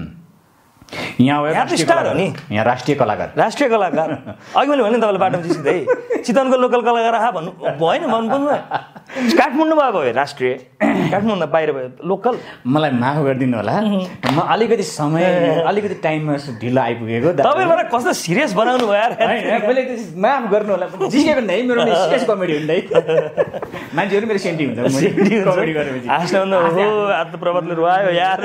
यहाँ स्टार हो नि यहाँ राष्ट्रिय कलाकार अघि मैले भने तपाईँलाई बाटोमा जिस्किँदै चितवनको लोकल कलाकार आहा भन्नु भएन भन्नु काठमाडौँ भएको भयो राष्ट्रिय काठमाडौँ बाहिर भयो लोकल मलाई माफ गरिदिनु होला म अलिकति समय अलिकति टाइममा ढिलो आइपुगेको तपाईँ मलाई कस्तो सिरियस बनाउनु भयो मैले माफ गर्नु होला जिस्केको नै मेरो सिरियस कमेडी हुन्छ है मान्छेहरू मेरो सेन्टी हुन्छ कमेडी गरेपछि आज त प्रभातले रुवायो यार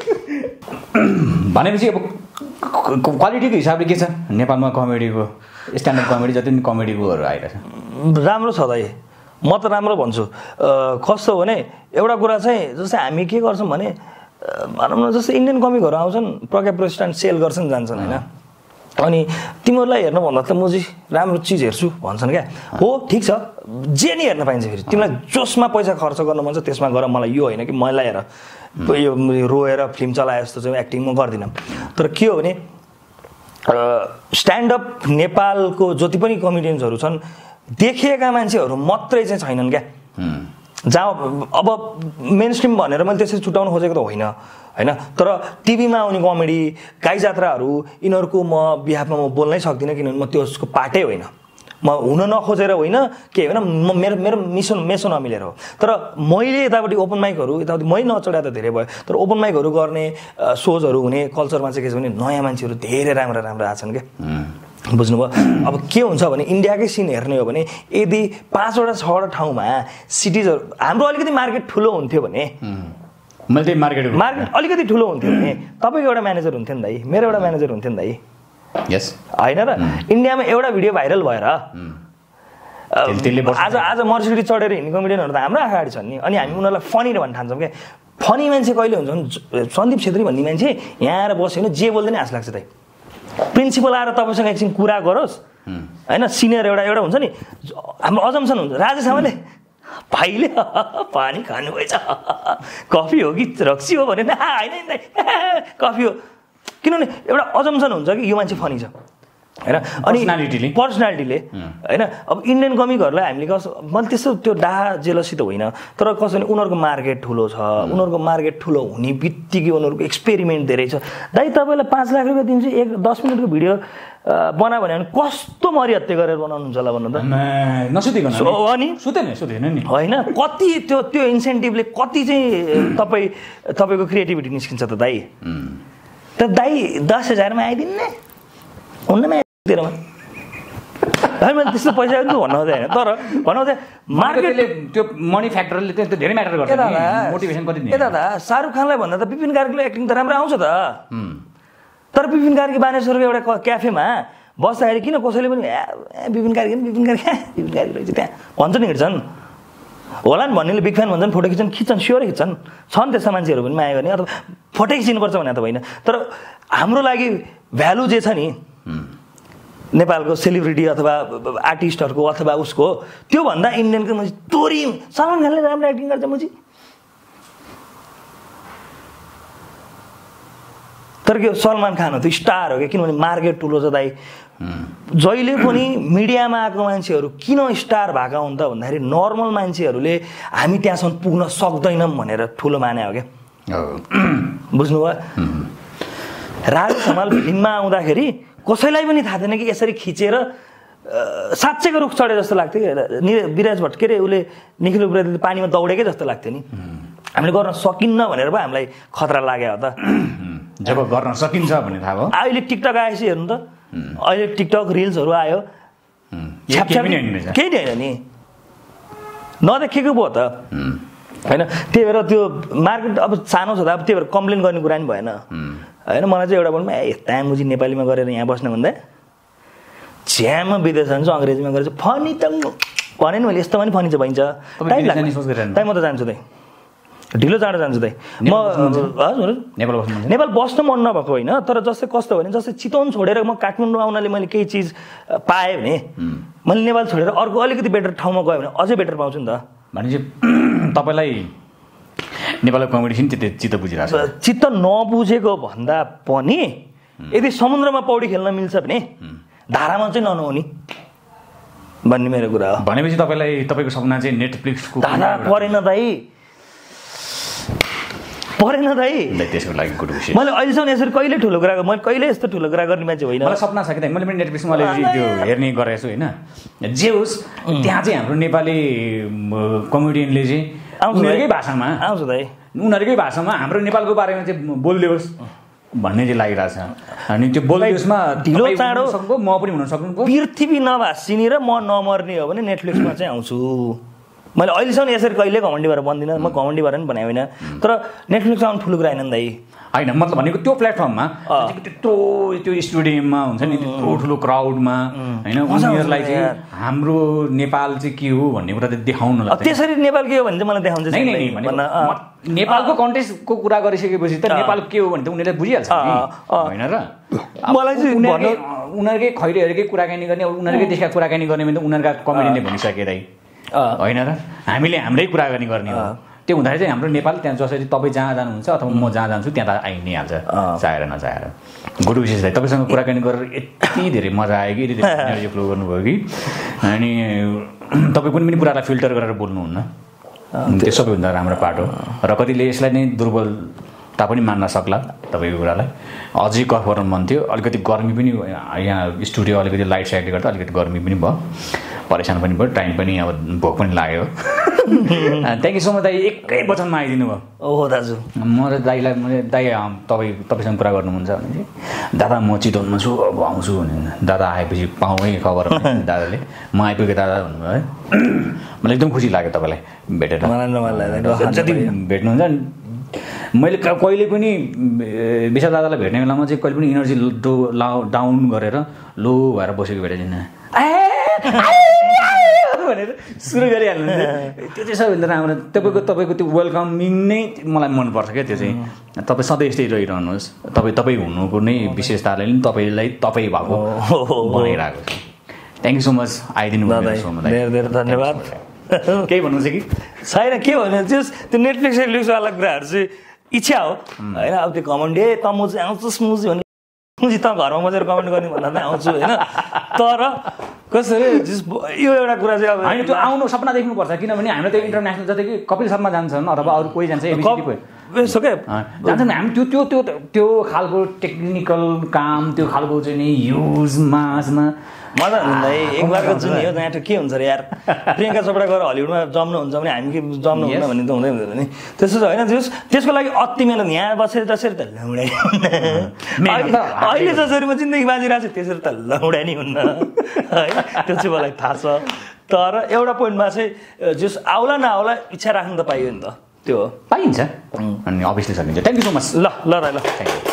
भनेपछि अब क्वालिटीको हिसाबले के छ नेपालमा कमेडीको स्ट्यान्डअप कमेडी जति पनि कमेडीकोहरू आइरहेछ राम्रो छ दाइ म त राम्रो भन्छु कस्तो भने एउटा कुरा चाहिँ जस्तै हामी के गर्छौँ भने भनौँ न जस्तै इन्डियन कमिकहरू आउँछन् प्रज्ञा प्रोटेस्टान्ट सेल गर्छन् जान्छन् होइन अनि तिमीहरूलाई हेर्नु भन्दा त म चाहिँ राम्रो चिज हेर्छु भन्छन् क्या हो ठिक छ जे नि हेर्न पाइन्छ फेरि तिमीलाई जसमा पैसा खर्च गर्न मन छ त्यसमा गर मलाई यो होइन कि मलाई हेर यो रोएर फिल्म चलाए जस्तो चाहिँ एक्टिङ म गर्दिनँ तर के हो भने स्ट्यान्डअप नेपालको जति पनि कमेडियन्सहरू छन् देखिएका मान्छेहरू मात्रै चाहिँ छैनन् क्या जहाँ अब मेन स्ट्रिम भनेर मैले त्यसरी छुट्याउनु खोजेको त होइन होइन तर टिभीमा आउने कमेडी गाई जात्राहरू यिनीहरूको म बिहाफमा म बोल्नै सक्दिनँ किनभने म त्यसको पार्टै होइन म हुन नखोजेर होइन के होइन म मेरो मेसो नमिलेर हो तर मैले यतापट्टि ओपन माइकहरू यतापट्टि मै नचढाए त धेरै भयो तर ओपन माइकहरू गर्ने सोजहरू हुने कल्चरमा चाहिँ के छ भने नयाँ मान्छेहरू धेरै राम्रा आछन् क्या बुझ्नुभयो अब के हुन्छ भने इन्डियाकै सिन हेर्ने हो भने यदि 5वटा 6वटा ठाउँमा सिटिजहरू हाम्रो अलिकति मार्केट ठुलो हुन्थ्यो भने मार्केट अलिकति ठुलो हुन्थ्यो भने तपाईँको एउटा म्यानेजर हुन्थ्यो नि दाइ मेरो एउटा म्यानेजर हुन्थ्यो नि दाइ यस होइन र इन्डियामा एउटा भिडियो भाइरल भएर आज मर्सिडिज चढेर हिँड्ने कमेडियनहरू त हाम्रो अगाडि छन् नि अनि हामी उनीहरूलाई फनी भन्न ठान्छौँ क्या फनी मान्छे कहिले हुन्छ भने सन्दीप छेत्री भन्ने मान्छे यहाँ आएर बस्यो भने जे बोल्दैन आश लाग्छ दाइ प्रिन्सिपल आएर तपाईँसँग एकछिन कुरा गरोस् होइन सिनियर एउटा हुन्छ नि हाम्रो अजम्सन हुन्छ राजेश आमाले भाइले पानी खानुभएछ कफी हो कि रक्सी हो भने होइन कफी हो किनभने एउटा अजम्सन हुन्छ कि यो मान्छे फनी छ होइन अनि पर्सनालिटीले होइन अब इन्डियन कमिकहरूलाई हामीले मैले त्यस्तो त्यो डाहा जेलसी त होइन तर कसरी उनीहरूको मार्केट ठुलो छ उनीहरूको मार्केट ठुलो हुने बित्तिकै उनीहरूको एक्सपेरिमेन्ट धेरै छ दाइ तपाईँलाई 5 लाख रुपियाँ दिन्छु 10 मिनटको भिडियो बनायो भने कस्तो मरिहत्ते गरेर बनाउनुहुन्छ होला भन्नु त सुतेन नि होइन कति त्यो इन्सेन्टिभले कति चाहिँ तपाईँको क्रिएटिभिटी निस्किन्छ त दाइ त दाइ 10,000मा आइदिन्ने हुन्न तेरोमा मैले त्यस्तो पैसा भन्नु हुँदैन तर भन्नु मार्केटले त्यो मनी फ्याक्टरले त्यो धेरै म्याटर गर्छ मोटिभेसन कति ए दादा शाहरुख खानलाई भन्दा त विपिन कार्कीको एक्टिङ त राम्रो आउँछ त तर विपिन कार्की बानेश्वरको एउटा क्याफेमा बस्दाखेरि किन कसैले पनि विपिन कार्की रहेछ त्यहाँ भन्छ नि हिँड्छन् होला नि भन्नेले बिग फ्यान भन्छन् फोटो खिच्छन् स्योरै खिच्छन् छन् त्यस्ता मान्छेहरू पनि माया गर्ने अथवा फोटो खिच्नुपर्छ भने त होइन तर हाम्रो लागि भ्यालु जे छ नि नेपालको सेलिब्रिटी अथवा आर्टिस्टहरूको अथवा उसको त्योभन्दा इन्डियनको मुजी तोरी सलमान खानले राम्रो एक्टिङ गर्छ मुजी तर के सलमान खान हो त्यो स्टार हो क्या किनभने मार्केट ठुलो छ दाइ जहिले पनि मिडियामा आएको मान्छेहरू किन स्टार भएका हुन् त भन्दाखेरि नर्मल मान्छेहरूले हामी त्यहाँसम्म पुग्न सक्दैनौँ भनेर ठुलो माने हो क्या बुझ्नुभयो राजु समाल फिल्ममा आउँदाखेरि कसैलाई पनि थाहा थिएन कि यसरी खिचेर साँच्चैको रुख चढे जस्तो लाग्थ्यो कि विराज भट्ट के अरे उसले निखिल उप्रेतीले पानीमा दौडेकै जस्तो लाग्थ्यो नि हामीले गर्न सकिन्न भनेर पो हामीलाई खतरा लाग्यो त जब गर्न सकिन्छ भन्ने थाहा भयो अहिले टिकटक आएपछि हेर्नु त अहिले टिकटक रिल्सहरू आयो केही होइन नि नदेखेको भयो त होइन त्यही भएर त्यो मार्केट अब सानो छ त अब त्यही भएर कम्प्लेन गर्ने कुरा नि भएन होइन मलाई चाहिँ एउटा भन्नु यता मुजी नेपालीमा गरेर यहाँ बस्नु भन्दा झ्यामा विदेश जान्छु अङ्ग्रेजीमा गरेर फनी त भने नि मैले यस्तो पनि फनी चाहिँ भइन्छ टाइम लाग्छ टाइम म त जान्छु दाइ ढिलो चाँडो जान्छु दाइ म हजुर नेपाल बस्न मन नभएको होइन तर जस्तै कस्तो भने जस्तै चितवन छोडेर म काठमाडौँ आउनाले मैले केही चिज पाएँ भने मैले नेपाल छोडेर अर्को अलिकति बेटर ठाउँमा गयो भने अझै बेटर पाउँछु नि त भनेपछि तपाईँलाई नेपालको कमेडी सिन चित्त बुझिरहेको छ चित्त नबुझेको भन्दा पनि यदि समुद्रमा पौडी खेल्न मिल्छ भने धारामा चाहिँ ननुहुने भन्ने मेरो कुरा हो भनेपछि तपाईँको सपना चाहिँ नेटफ्लिक्सको धारा परेन दाइ त्यसको लागि गुड विषय मैले अहिलेसम्म यसरी कहिले ठुलो कुरा मैले कहिले यस्तो ठुलो कुरा गर्ने मान्छे होइन मलाई सपना छ कि मैले पनि नेटफ्लिक्समा त्यो हेर्ने गरेको छु होइन जे होस् त्यहाँ चाहिँ हाम्रो नेपाली कमेडियनले चाहिँ उनीहरूकै भाषामा आउँछ दाइ उनीहरूकै भाषामा हाम्रो नेपालको बारेमा चाहिँ बोलिदियोस् भन्ने चाहिँ लागिरहेछ अनि त्यो बोलिदियोसमा ढिलो चाँडो म पनि हुन सक्नु पृथ्वी नभासिने र म नमर्ने हो भने नेटफ्लिक्समा चाहिँ आउँछु मैले अहिलेसम्म यसरी कहिले घमण्डी भएर भन्दिनँ म घमण्डी भएर पनि भने होइन तर नेटफ्लिक्स आउनु ठुलो कुरा होइन दाइ होइन मतलब भनेको त्यो प्लेटफर्ममा त्यत्रो त्यो स्टेडियममा हुन्छ नि त्यत्रो ठुलो क्राउडमा होइन उनीहरूलाई चाहिँ हाम्रो नेपाल चाहिँ के हो भन्ने कुरा चाहिँ देखाउनु लाग्छ त्यसरी नेपाल के हो भने चाहिँ मलाई देखाउँछ नेपालको कन्टेस्टको कुरा गरिसकेपछि त नेपाल के हो भने त उनीहरूले बुझिहाल्छ होइन र मलाई चाहिँ उनीहरूकै खैरेहरूकै कुराकानी गर्ने उनीहरूकै देशका कुराकानी गर्ने भने त उनीहरूका कमेडीले भनिसके दाइ होइन र हामीले हाम्रै कुराकानी गर्ने हो त्यो हुँदाखेरि चाहिँ हाम्रो नेपाल त्यहाँ जसरी तपाईँ जहाँ जानुहुन्छ अथवा म जहाँ जान्छु त्यहाँ त आइ नै हाल्छ चाहेर नचाहेर गुड विशेष दाइ तपाईँसँग कुराकानी गरेर यति धेरै मजा आयो कि यति धेरै एनर्जी फ्लो गर्नुभयो कि अनि तपाईँ कुनै पनि कुरालाई फिल्टर गरेर बोल्नुहुन्न त्यो सबैभन्दा राम्रो पार्ट हो र कतिले यसलाई नै दुर्बलता पनि मान्न सक्ला तपाईँको कुरालाई अझै गफ गर्न मन थियो अलिकति गर्मी पनि यहाँ स्टुडियो अलिकति लाइट साइडले गर्दा अलिकति गर्मी पनि भयो परेशान पनि भयो टाइम पनि अब भोक पनि लाग्यो थ्याङ्क यू सो मच दाइ एकै वचनमा आइदिनु भयो ओहो दाजु म र दाइलाई दाइ तपाईँसँग कुरा गर्नु मन छ भने चाहिँ दादा म चितवनमा छु अब आउँछु भने दादा आएपछि पाउँै खबर दादाले म आइपुगेँ दादा भन्नुभयो है मलाई एकदम खुसी लाग्यो तपाईँलाई भेटेर जति भेट्नुहुन्छ मैले कहिले पनि विशाल दादालाई भेट्ने बेलामा चाहिँ कहिले पनि इनर्जी डाउन गरेर लो भएर बसेको भेटेको छैन भनेर सुरु गरिहाल्नु त्यो चाहिँ सबैभन्दा राम्रो तपाईँको त्यो वेलकमिङ नै मलाई मनपर्छ क्या त्यो चाहिँ तपाईँ सधैँ यस्तै रहिरहनुहोस् तपाईँ हुनुको नै विशेषताले नि तपाईँलाई तपाईँ भएको बनाइरहेको छ थ्याङ्क यू सो मच आइदिनु धेरै धेरै धन्यवाद केही भन्नु छ कि छैन के भन्नु त्यो नेटफ्लिक्सवाला कुराहरू चाहिँ इच्छा हो होइन अब त्यो कमेन्ट तमु चाहिँ आउँछस् मुजी भने मुजी त घरमा बसेर कमेन्ट गर्ने भन्दा पनि आउँछु होइन तर कसरी यो एउटा कुरा चाहिँ अब होइन त्यो आउनु सपना देख्नुपर्छ किनभने हाम्रो त्यो इन्टरनेसनल जति कि कपिल शर्मा जान्छन् अथवा अरू कोही जान्छ यसो के जान्छन् हामी त्यो खालको टेक्निकल काम त्यो खालको चाहिँ नि युजमा मजा हुँदै एक बारको जुन यो नाटक के हुन्छ अरे यार प्रियङ्का चोपडा गएर हलिउडमा जम्नु हुन्छ भने हामी के जम्नु हुँदैन भन्ने त हुँदै हुँदैन नि त्यसो होइन त्यसको लागि अति मेहनत यहाँ बसेर जसरी त लौडाइ अहिले जसरी म जिन्दगी बाँचिरहेको छु त्यसरी त लौडा नि हुन्न है त्यो चाहिँ मलाई थाहा छ तर एउटा पोइन्टमा चाहिँ जस आउला नआउला इच्छा राख्नु त पाइयो नि त त्यो पाइन्छ अनि अभियसली सकिन्छ थ्याङ्क यू सो मच ल थ्याङ्क यू